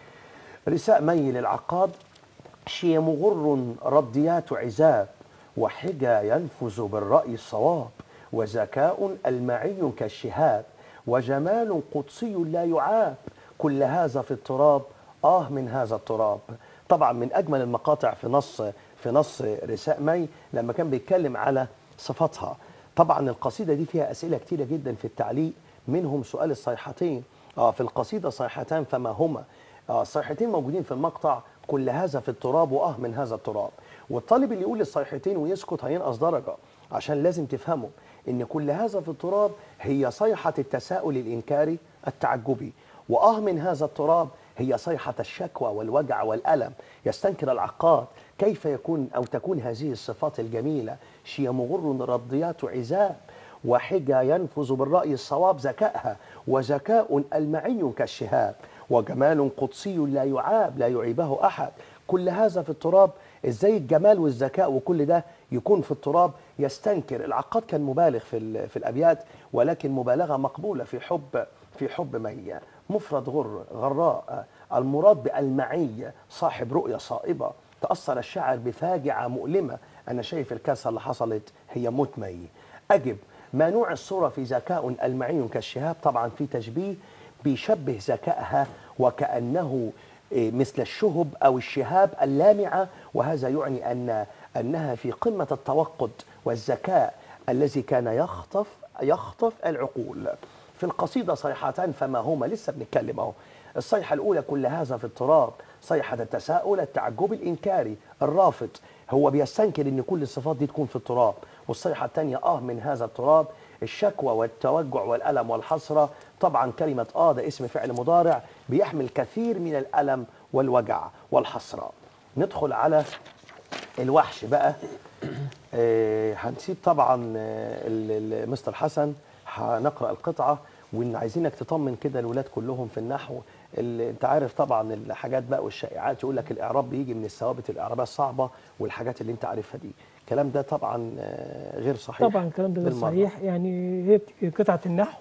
رساء مي للعقاد: شي مغر رديات عزاب، وحجى ينفذ بالرأي الصواب، وذكاء ألمعي كالشهاب، وجمال قدسي لا يعاب، كل هذا في التراب، آه من هذا التراب. طبعا من أجمل المقاطع في نص في نص رساء مي لما كان بيتكلم على صفاتها. طبعا القصيدة دي فيها أسئلة كتيرة جدا في التعليق، منهم سؤال الصيحتين. آه في القصيدة صيحتان فما هما؟ آه الصيحتين موجودين في المقطع: كل هذا في التراب، وآه من هذا التراب. والطالب اللي يقول الصيحتين ويسكت هينقص درجة، عشان لازم تفهموا إن كل هذا في التراب هي صيحة التساؤل الإنكاري التعجبي، وآه من هذا التراب هي صيحة الشكوى والوجع والألم. يستنكر العقاد كيف يكون أو تكون هذه الصفات الجميلة: شي مغر رديات عزاب، وحجى ينفذ بالرأي الصواب ذكائها، وذكاء ألمعي كالشهاب، وجمال قدسي لا يعاب لا يعيبه أحد. كل هذا في التراب. ازاي الجمال والذكاء وكل ده يكون في التراب؟ يستنكر العقاد. كان مبالغ في في الأبيات، ولكن مبالغة مقبولة في حب في حب مي. مفرد غر غراء، المراد بألمعي صاحب رؤية صائبة. تأثر الشاعر بفاجعة مؤلمة: أنا شايف الكارثة اللي حصلت هي موت مي. أجب: ما نوع الصورة في ذكاء ألمعي كالشهاب؟ طبعا في تشبيه، بيشبه ذكائها وكأنه مثل الشهب أو الشهاب اللامعة، وهذا يعني أن أنها في قمة التوقد والذكاء الذي كان يخطف يخطف العقول. في القصيدة صيحتان فما هما؟ لسه بنتكلم اهو. الصيحة الأولى: كل هذا في التراب، صيحة التساؤل التعجب الإنكاري الرافض، هو بيستنكر إن كل الصفات دي تكون في التراب. والصيحة الثانية: آه من هذا التراب، الشكوى والتوجع والألم والحسرة. طبعا كلمة آه ده اسم فعل مضارع بيحمل كثير من الألم والوجع والحسرة. ندخل على الوحش بقى. آه هنسيب طبعا آه مستر حسن، هنقرأ القطعة، وإن عايزينك تطمن كده الولاد كلهم في النحو. اللي انت عارف طبعا الحاجات بقى والشائعات، يقول لك الإعراب بيجي من الثوابت الإعرابية الصعبة والحاجات اللي انت عارفها دي. الكلام ده طبعا غير صحيح. طبعا الكلام ده غير بالمرة. صحيح. يعني هي بتيجي قطعة النحو،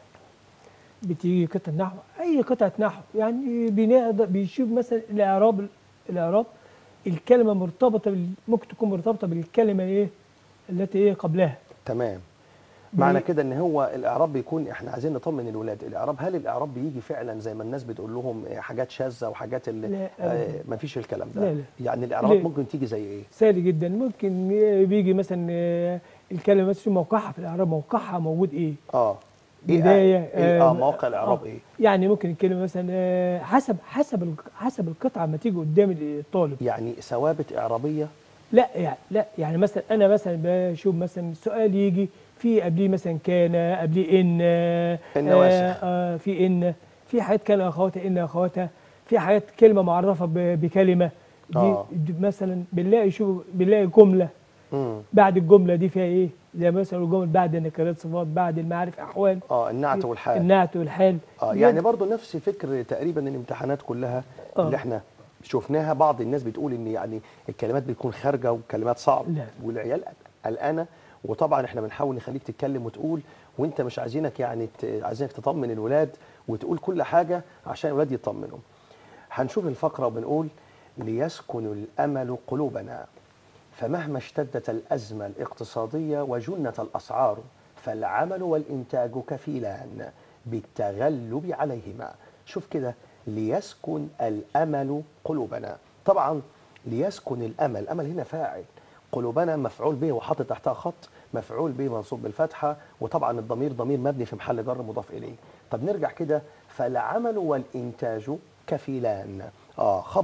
بتيجي قطعة نحو، أي قطعة نحو يعني بنقدر بيشوف مثلا الإعراب الإعراب الكلمة مرتبطة بال... ممكن تكون مرتبطة بالكلمة إيه التي إيه قبلها. تمام. معنى كده ان هو الاعراب بيكون، احنا عايزين نطمن الولاد الاعراب، هل الاعراب بيجي فعلا زي ما الناس بتقول لهم حاجات شاذه وحاجات اللي آه ما فيش الكلام ده؟ لا لا. يعني الاعرابات ممكن تيجي زي ايه؟ سهل جدا. ممكن بيجي مثلا الكلمه بس موقعها في الاعراب، موقعها موجود ايه؟ اه بدايه إيه اه, آه مواقع الاعراب آه ايه؟ يعني ممكن الكلمه مثلا حسب حسب حسب القطعه ما تيجي قدام الطالب. يعني ثوابت اعرابيه؟ لا يعني لا يعني مثلا انا مثلا بشوف مثلا السؤال يجي في قبليه مثلا كان، قبليه ان، النواسخ. آه في ان، في حاجات كان اخواتها ان اخواتها، في حاجات كلمه معرفه بكلمه دي, آه. دي مثلا بنلاقي شو بنلاقي جمله مم. بعد الجمله دي فيها ايه؟ زي مثلا الجمل بعد النكرات صفات، بعد المعارف احوال. اه النعت والحال. النعت والحال. اه يعني برضو نفس فكر تقريبا الامتحانات كلها آه. اللي احنا شفناها. بعض الناس بتقول ان يعني الكلمات بتكون خارجه وكلمات صعبه، لا. والعيال قلقانه. وطبعا احنا بنحاول نخليك تتكلم وتقول، وانت مش عايزينك يعني عايزينك تطمن الولاد وتقول كل حاجه عشان الولاد يطمنوا. هنشوف الفقره وبنقول: ليسكن الامل قلوبنا، فمهما اشتدت الازمه الاقتصاديه وجنت الاسعار، فالعمل والانتاج كفيلان بالتغلب عليهما. شوف كده: ليسكن الامل قلوبنا. طبعا ليسكن الامل، الامل هنا فاعل، قلوبنا مفعول به وحاطط تحتها خط، مفعول به منصوب بالفتحه، وطبعا الضمير ضمير مبني في محل جر مضاف اليه. طب نرجع كده: فالعمل والانتاج كفيلان. اه خبر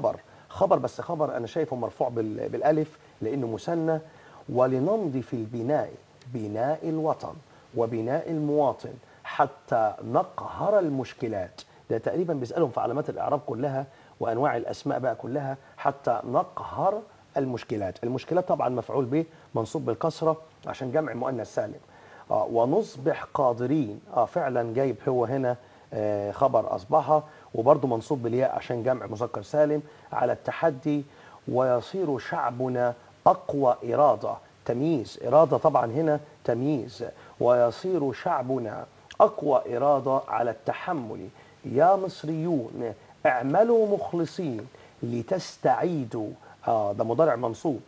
خبر، بس خبر انا شايفه مرفوع بال- بالالف لانه مثنى. ولنمضي في البناء بناء الوطن وبناء المواطن حتى نقهر المشكلات. ده تقريبا بيسالهم في علامات الاعراب كلها وانواع الاسماء بقى كلها، حتى نقهر المشكلات. المشكلات طبعا مفعول به منصوب بالكسره عشان جمع مؤنث سالم. آه ونصبح قادرين، اه فعلا جايب هو هنا آه خبر اصبح، وبرضه منصوب بالياء عشان جمع مذكر سالم، على التحدي. ويصير شعبنا اقوى اراده، تمييز اراده طبعا هنا تمييز. ويصير شعبنا اقوى اراده على التحمل. يا مصريون اعملوا مخلصين لتستعيدوا، آه ده مضارع منصوب،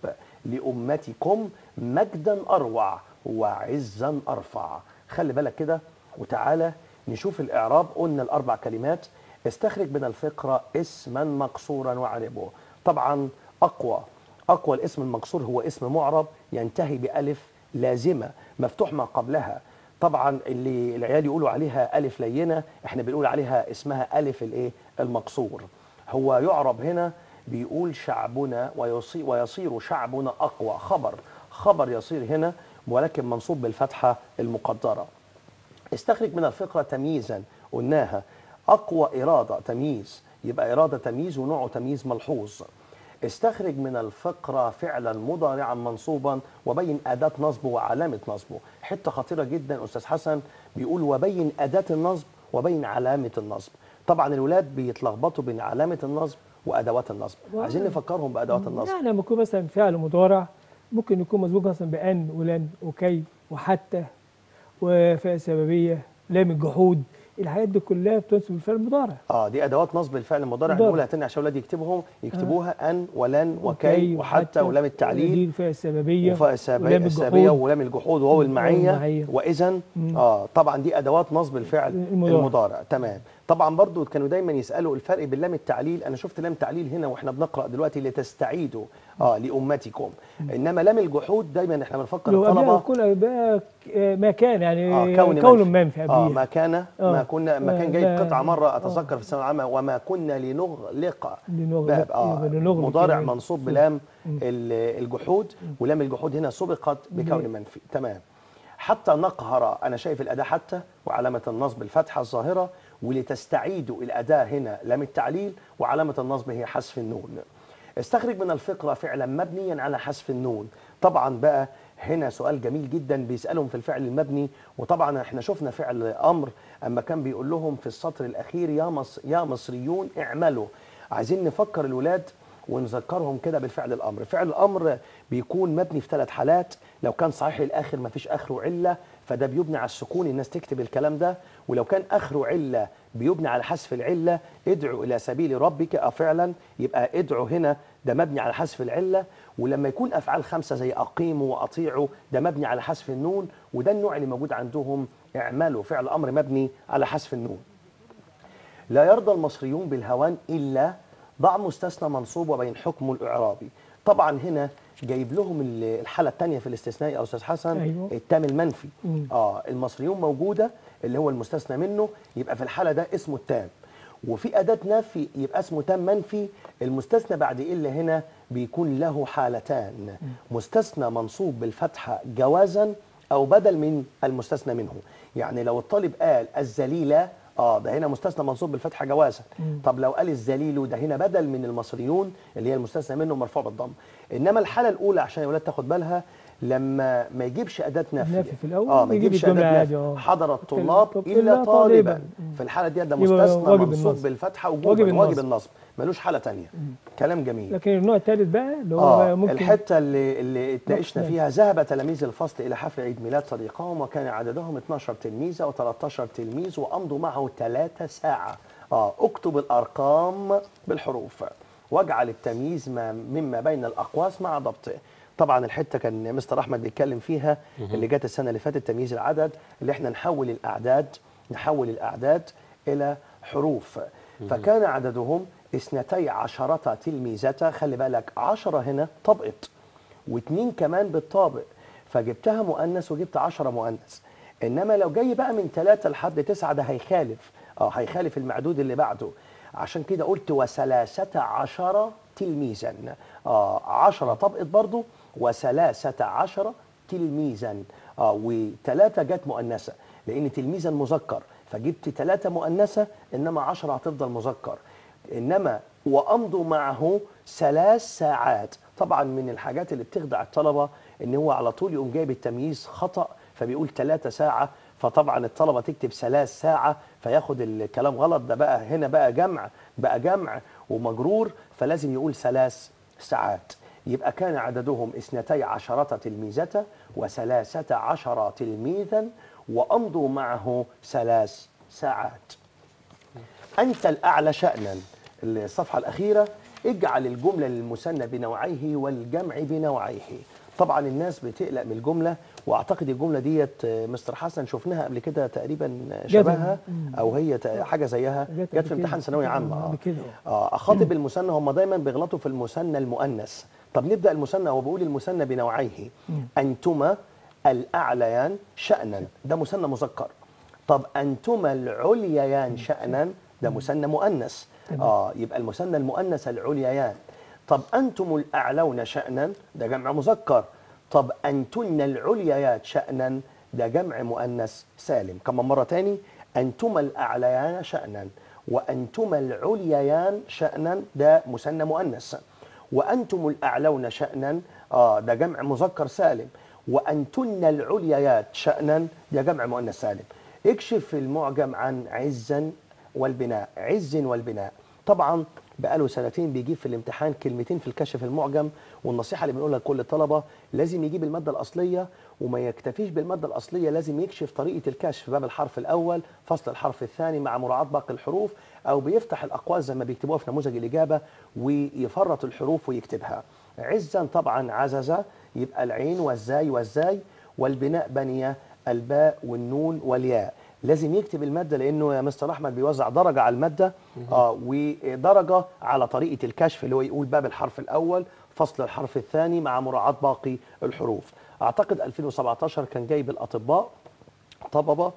لأمتكم مجدا أروع وعزا أرفع. خلي بالك كده وتعالى نشوف الإعراب. قلنا الأربع كلمات. استخرج من الفقرة اسما مقصورا وعربه. طبعا أقوى، أقوى الاسم المقصور هو اسم معرب ينتهي بألف لازمة مفتوح ما قبلها. طبعا اللي العيال يقولوا عليها ألف لينة، احنا بنقول عليها اسمها ألف الإيه المقصور. هو يعرب هنا بيقول شعبنا ويصير, ويصير شعبنا أقوى. خبر، خبر يصير هنا ولكن منصوب بالفتحة المقدرة. استخرج من الفقرة تمييزا، قلناها أقوى إرادة تمييز، يبقى إرادة تمييز ونوعه تمييز ملحوظ. استخرج من الفقرة فعلا مضارعا منصوبا وبين أداة نصبه وعلامة نصبه. حتة خطيرة جدا أستاذ حسن، بيقول وبين أداة النصب وبين علامة النصب. طبعا الولاد بيتلخبطوا بين علامة النصب وأدوات النصب، عايزين نفكرهم بأدوات النصب. يعني لما يكون مثلا فعل مضارع ممكن يكون مسبوق مثلا بأن ولن وكي وحتى وفاء سببية، لام الجحود، الحاجات دي كلها بتنصب الفعل المضارع. اه دي ادوات نصب الفعل المضارع. مضارع. نقولها تاني عشان اولاد يكتبوهم يكتبوها. آه. ان ولن وكي وكي وحتى ولام التعليل، دي الفاء السببية وفاء السببية ولام السببية الجحود ولام الجحود وواو المعية المعية. واذا. اه طبعا دي ادوات نصب الفعل المضارع. المضارع. تمام. طبعا برضو كانوا دايما يسالوا الفرق بين لام التعليل. انا شفت لام تعليل هنا واحنا بنقرا دلوقتي لتستعيدوا اه لامتكم، انما لام الجحود دايما احنا بنفكر الطلبه كل بقى ما كان يعني آه كون, كون منفي, منفي اه ما كان آه ما كنا ما كان جايب ما قطعه مره اتذكر في الثانويه العامه، وما كنا لنغلق لنغلق باب. اه لنغلق مضارع يعني. منصوب بلام الجحود، ولام الجحود هنا سبقت بكون منفي. تمام. حتى نقهر، انا شايف الاداه حتى وعلامه النصب الفتحه الظاهره، ولتستعيدوا الاداه هنا لام التعليل وعلامه النصب هي حذف النون. استخرج من الفقره فعلا مبنيا على حذف النون. طبعا بقى هنا سؤال جميل جدا بيسالهم في الفعل المبني، وطبعا احنا شفنا فعل امر اما كان بيقول لهم في السطر الاخير يا مص يا مصريون اعملوا. عايزين نفكر الولاد ونذكرهم كده بالفعل الامر. فعل الامر بيكون مبني في ثلاث حالات. لو كان صحيح الاخر ما فيش اخره عله فده بيبني على السكون، الناس تكتب الكلام ده. ولو كان اخره عله بيبني على حذف العله، ادعو الى سبيل ربك. اه فعلا يبقى ادعو هنا ده مبني على حذف العله. ولما يكون افعال خمسه زي اقيموا واطيعوا ده مبني على حذف النون، وده النوع اللي موجود عندهم. اعملوا فعل امر مبني على حذف النون. لا يرضى المصريون بالهوان الا، ضع مستثنى منصوب وبين حكمه الاعرابي. طبعا هنا جايب لهم الحاله الثانيه في الاستثناء يا استاذ حسن. أيوه. التام المنفي. مم. اه المصريون موجوده اللي هو المستثنى منه، يبقى في الحاله ده اسمه التام. وفي اداه نفي يبقى اسمه تام منفي. المستثنى بعد الا هنا بيكون له حالتان، مستثنى منصوب بالفتحه جوازا او بدل من المستثنى منه. يعني لو الطالب قال الذليله اه ده هنا مستثنى منصوب بالفتحه جوازا. طب لو قال الذليل ده هنا بدل من المصريون اللي هي المستثنى منه مرفوع بالضم. انما الحاله الاولى عشان الولاد تاخد بالها لما ما يجيبش اداه نفي نفي في الاول اه ما يجيب يجيبش الجملة اداه عادي. نفي اه حضر الطلاب طب الا إلا طالبا. طالبا. في الحاله دي ده يبقى مستثنى واجب منصوب النصب. بالفتحه واجب وجوبا، النصب. واجب النصب ملوش حاله ثانيه. كلام جميل. لكن النوع الثالث بقى اللي هو اه بقى ممكن الحته اللي اللي اتناقشنا نعم. فيها. ذهب تلاميذ الفصل الى حفل عيد ميلاد صديقهم وكان عددهم اثناشر تلميذه وثلاثة عشر تلميذ وامضوا معه ثلاث ساعة. اه اكتب الارقام بالحروف واجعل التمييز ما مما بين الاقواس مع ضبطه. طبعا الحته كان مستر احمد بيتكلم فيها اللي جت السنه اللي فاتت، تمييز العدد، اللي احنا نحول الاعداد نحول الاعداد الى حروف. فكان عددهم اثنتي عشرة تلميذة. خلي بالك عشرة هنا طبقت واثنين كمان بالطابق، فجبتها مؤنث وجبت عشرة مؤنث. انما لو جاي بقى من ثلاثة لحد تسعة ده هيخالف اه هيخالف المعدود اللي بعده. عشان كده قلت وثلاثة عشر تلميذا. آه عشرة طبقت برضو، وثلاثة عشر تلميذا. آه وثلاثة جت مؤنثة لأن تلميذا مذكر، فجبت ثلاثة مؤنثة، إنما عشرة هتفضل مذكر. إنما وأمضوا معه ثلاث ساعات. طبعا من الحاجات اللي بتخدع الطلبة إن هو على طول يقوم جايب التمييز خطأ، فبيقول ثلاثة ساعة، فطبعا الطلبة تكتب ثلاث ساعة فياخد الكلام غلط. ده بقى هنا بقى جمع، بقى جمع ومجرور، فلازم يقول ثلاث ساعات. يبقى كان عددهم اثنتي عشرة تلميذة وثلاثة عشر تلميذا وأمضوا معه ثلاث ساعات. أنت الأعلى شأنا. الصفحة الأخيرة، اجعل الجملة للمثنى بنوعيه والجمع بنوعيه. طبعا الناس بتقلق من الجملة، واعتقد الجملة ديت مستر حسن شفناها قبل كده تقريبا شبهها، او هي حاجة زيها جت في امتحان ثانوية عامة. اه اه اخاطب المثنى، هم دايما بيغلطوا في المثنى المؤنث. طب نبدأ المثنى، هو بيقول المثنى بنوعيه. أنتما الأعليان شأنا، ده مثنى مذكر. طب أنتما العليان شأنا، ده مثنى مؤنث. اه يبقى المثنى المؤنث العليان. طب أنتم الأعلون شأنا، ده جمع مذكر. طب أنتن العليات شأنا، ده جمع مؤنث سالم. كمان مرة تاني، أنتما الأعليان شأنا وأنتما العليان شأنا، ده مثنى مؤنث. وأنتم الأعلون شأنا، آه ده جمع مذكر سالم. وأنتن العليات شأنا، ده جمع مؤنث سالم. اكشف في المعجم عن عزا والبناء. عز والبناء طبعا بقاله سنتين بيجيب في الامتحان كلمتين في الكشف المعجم، والنصيحه اللي بنقولها لكل الطلبه لازم يجيب الماده الاصليه، وما يكتفيش بالماده الاصليه، لازم يكشف طريقه الكشف، باب الحرف الاول، فصل الحرف الثاني مع مراعاه باقي الحروف، او بيفتح الاقواس زي ما بيكتبوها في نموذج الاجابه ويفرط الحروف ويكتبها. عزا طبعا عزز، يبقى العين والزاي والزاي، والبناء بنيه، الباء والنون والياء. لازم يكتب الماده، لانه يا مستر احمد بيوزع درجه على الماده اه ودرجه على طريقه الكشف، اللي هو يقول باب الحرف الاول، فصل الحرف الثاني مع مراعاه باقي الحروف. اعتقد ألفين وسبعتاشر كان جايب الاطباء طببه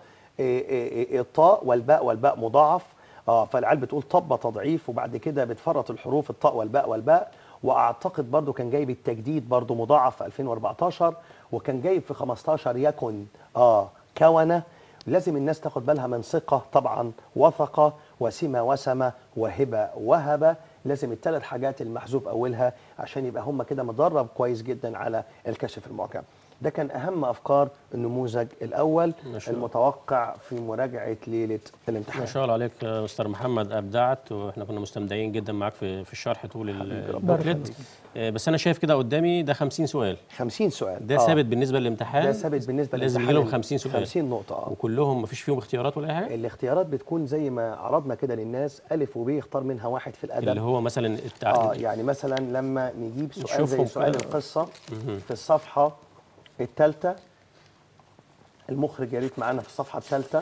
الطاء والباء والباء مضاعف. اه فالعيال بتقول طب تضعيف، وبعد كده بتفرط الحروف الطاء والباء والباء. واعتقد برضو كان جايب التجديد برضو مضاعف في ألفين وأربعتاشر، وكان جايب في خمستاشر يكن اه كونه. لازم الناس تاخد بالها من ثقة طبعا، وثقة، وسمة وسمة، وهبة وهبة. لازم الثلاث حاجات المحذوف أولها عشان يبقى هم كده مدرب كويس جدا على الكشف المعجم. ده كان أهم أفكار النموذج الأول المتوقع في مراجعة ليلة الامتحان. ما شاء الله عليك يا مستر محمد، أبدعت، وإحنا كنا مستمتعين جدا معاك في في الشرح طول البوكلت. بس أنا شايف كده قدامي ده خمسين سؤال. خمسين سؤال ده ثابت آه. بالنسبة للامتحان؟ ده ثابت بالنسبة لازم يجي لهم خمسين سؤال، خمسين نقطة آه. وكلهم مفيش فيهم اختيارات ولا أي حاجة؟ الاختيارات بتكون زي ما عرضنا كده للناس، ألف وب، يختار منها واحد في الأدب، اللي هو مثلا التعليم. اه يعني مثلا لما نجيب سؤال زي سؤال القصة في الصفحة الثالثة، المخرج يا ريت معانا في الصفحة الثالثة.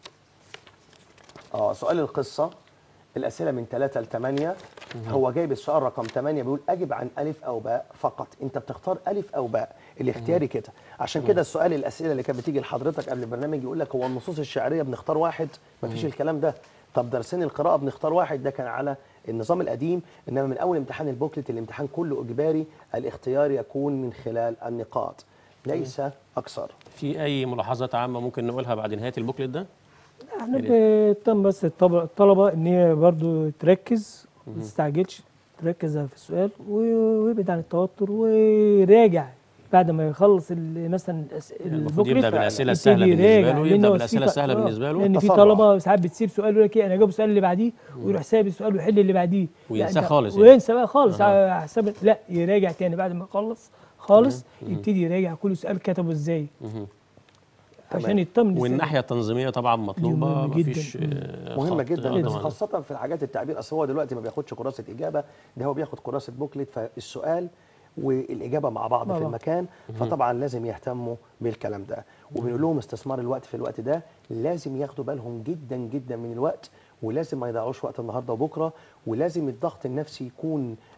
اه سؤال القصة، الأسئلة من ثلاثة ل ثمانية. هو جايب السؤال رقم ثمانية، بيقول أجب عن ألف أو باء فقط. أنت بتختار ألف أو باء، الاختياري كده. عشان كده السؤال الأسئلة اللي كانت بتيجي لحضرتك قبل البرنامج يقول لك هو النصوص الشعرية بنختار واحد؟ مفيش الكلام ده. طب درسين القراءة بنختار واحد؟ ده كان على النظام القديم. إنما من أول امتحان البوكلت، الامتحان كله إجباري، الاختيار يكون من خلال النقاط ليس أكثر. في أي ملاحظات عامة ممكن نقولها بعد نهاية البوكلت ده؟ احنا بنطمن بس الطلبة إن هي برضو تركز، ما تستعجلش، تركز في السؤال ويبعد عن التوتر ويراجع بعد ما يخلص مثلا المفروض يبدا بالاسئله السهله بالنسبه له، يبدا بالاسئله السهله بالنسبه له. لان في طلبه ساعات بتسيب سؤال يقول لك ايه انا جاوب السؤال اللي بعديه، ويروح سايب السؤال ويحل اللي بعديه وينساه خالص، وينسى بقى خالص على حساب. لا يراجع تاني بعد ما يخلص خالص، يبتدي يراجع كل سؤال كتبه ازاي عشان يطمن. والناحيه التنظيميه طبعا مطلوبه، مفيش مهمه جدا خاصه في الحاجات التعبير. اصل هو دلوقتي ما بياخدش كراسه اجابه، ده هو بياخد كراسه بوكلت، فالسؤال والاجابه مع بعض في المكان، فطبعا لازم يهتموا بالكلام ده. وبنقول لهم استثمار الوقت في الوقت ده، لازم ياخدوا بالهم جدا جدا من الوقت، ولازم ما يضيعوش وقت النهارده وبكره، ولازم الضغط النفسي يكون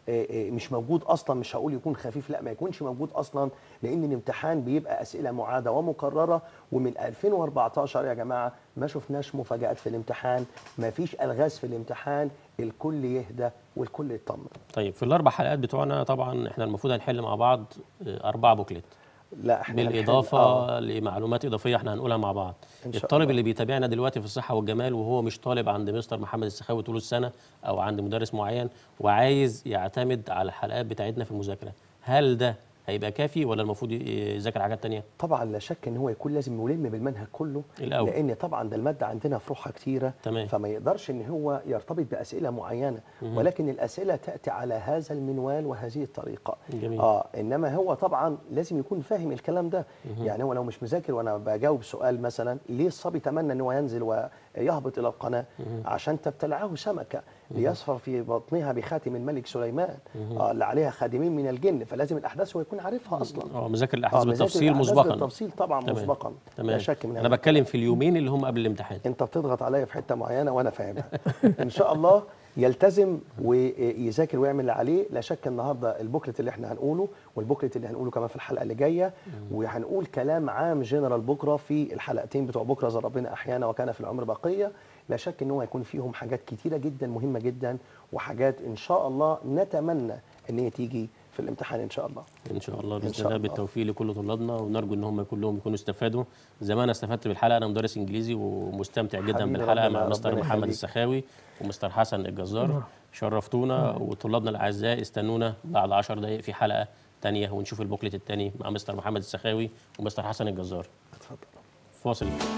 آه، آه، مش موجود اصلا، مش هقول يكون خفيف، لا ما يكونش موجود اصلا، لان الامتحان بيبقى اسئله معاده ومكرره. ومن ألفين وأربعتاشر يا جماعه ما شفناش مفاجات في الامتحان، ما فيش الغاز في الامتحان، الكل يهدى والكل يطمن. طيب في الاربع حلقات بتوعنا طبعا احنا المفروض هنحل مع بعض آه، اربعه بوكلت، لا احنا هنحل- بالاضافه آه. لمعلومات اضافيه احنا هنقولها مع بعض. إن شاء الطالب الله. اللي بيتابعنا دلوقتي في الصحه والجمال وهو مش طالب عند مستر محمد السخاوي طول السنه او عند مدرس معين وعايز يعتمد على الحلقات بتاعتنا في المذاكره، هل ده هيبقى كافي ولا المفروض يذاكر حاجات تانية؟ طبعا لا شك ان هو يكون لازم يلم بالمنهج كله الأول. لان طبعا ده الماده عندنا فروعها كتيره، تمام. فما يقدرش ان هو يرتبط باسئله معينه، ولكن الاسئله تاتي على هذا المنوال وهذه الطريقه. جميل. اه انما هو طبعا لازم يكون فاهم الكلام ده. يعني هو لو مش مذاكر وانا بجاوب سؤال مثلا ليه الصبي تمنى ان هو ينزل ويهبط الى القناه؟ عشان تبتلعه سمكه ليصفر في بطنها بخاتم الملك سليمان، اه اللي عليها خادمين من الجن، فلازم الاحداث هو يكون عارفها اصلا. اه مذاكر الاحداث آه، مذاكر بالتفصيل الأحداث مسبقا. بالتفصيل طبعا تمام. مسبقا. تمام. لا شك من انا هذا. بتكلم في اليومين اللي هم قبل الامتحان. انت بتضغط عليا في حته معينه وانا فاهمها. ان شاء الله يلتزم ويذاكر ويعمل اللي عليه. لا شك النهارده البوكلت اللي احنا هنقوله والبوكلت اللي هنقوله كمان في الحلقه اللي جايه، وهنقول كلام عام جنرال بكره في الحلقتين بتوع بكره اذا ربنا احيانا وكان في العمر بقيه. لا شك ان هو هيكون فيهم حاجات كتيره جدا مهمه جدا، وحاجات ان شاء الله نتمنى ان هي تيجي في الامتحان ان شاء الله. ان شاء الله إن باذن شاء الله الله. بالتوفيق لكل طلابنا، ونرجو ان هم كلهم يكونوا استفادوا زي ما انا استفدت بالحلقه. انا مدرس انجليزي ومستمتع جدا حبيبي بالحلقه ربنا- مع مستر ربنا محمد يخليك. السخاوي ومستر حسن الجزار. شرفتونا، وطلابنا الاعزاء استنونا بعد عشر دقائق في حلقه تانية ونشوف البوكلت الثاني مع مستر محمد السخاوي ومستر حسن الجزار. اتفضل. فاصل.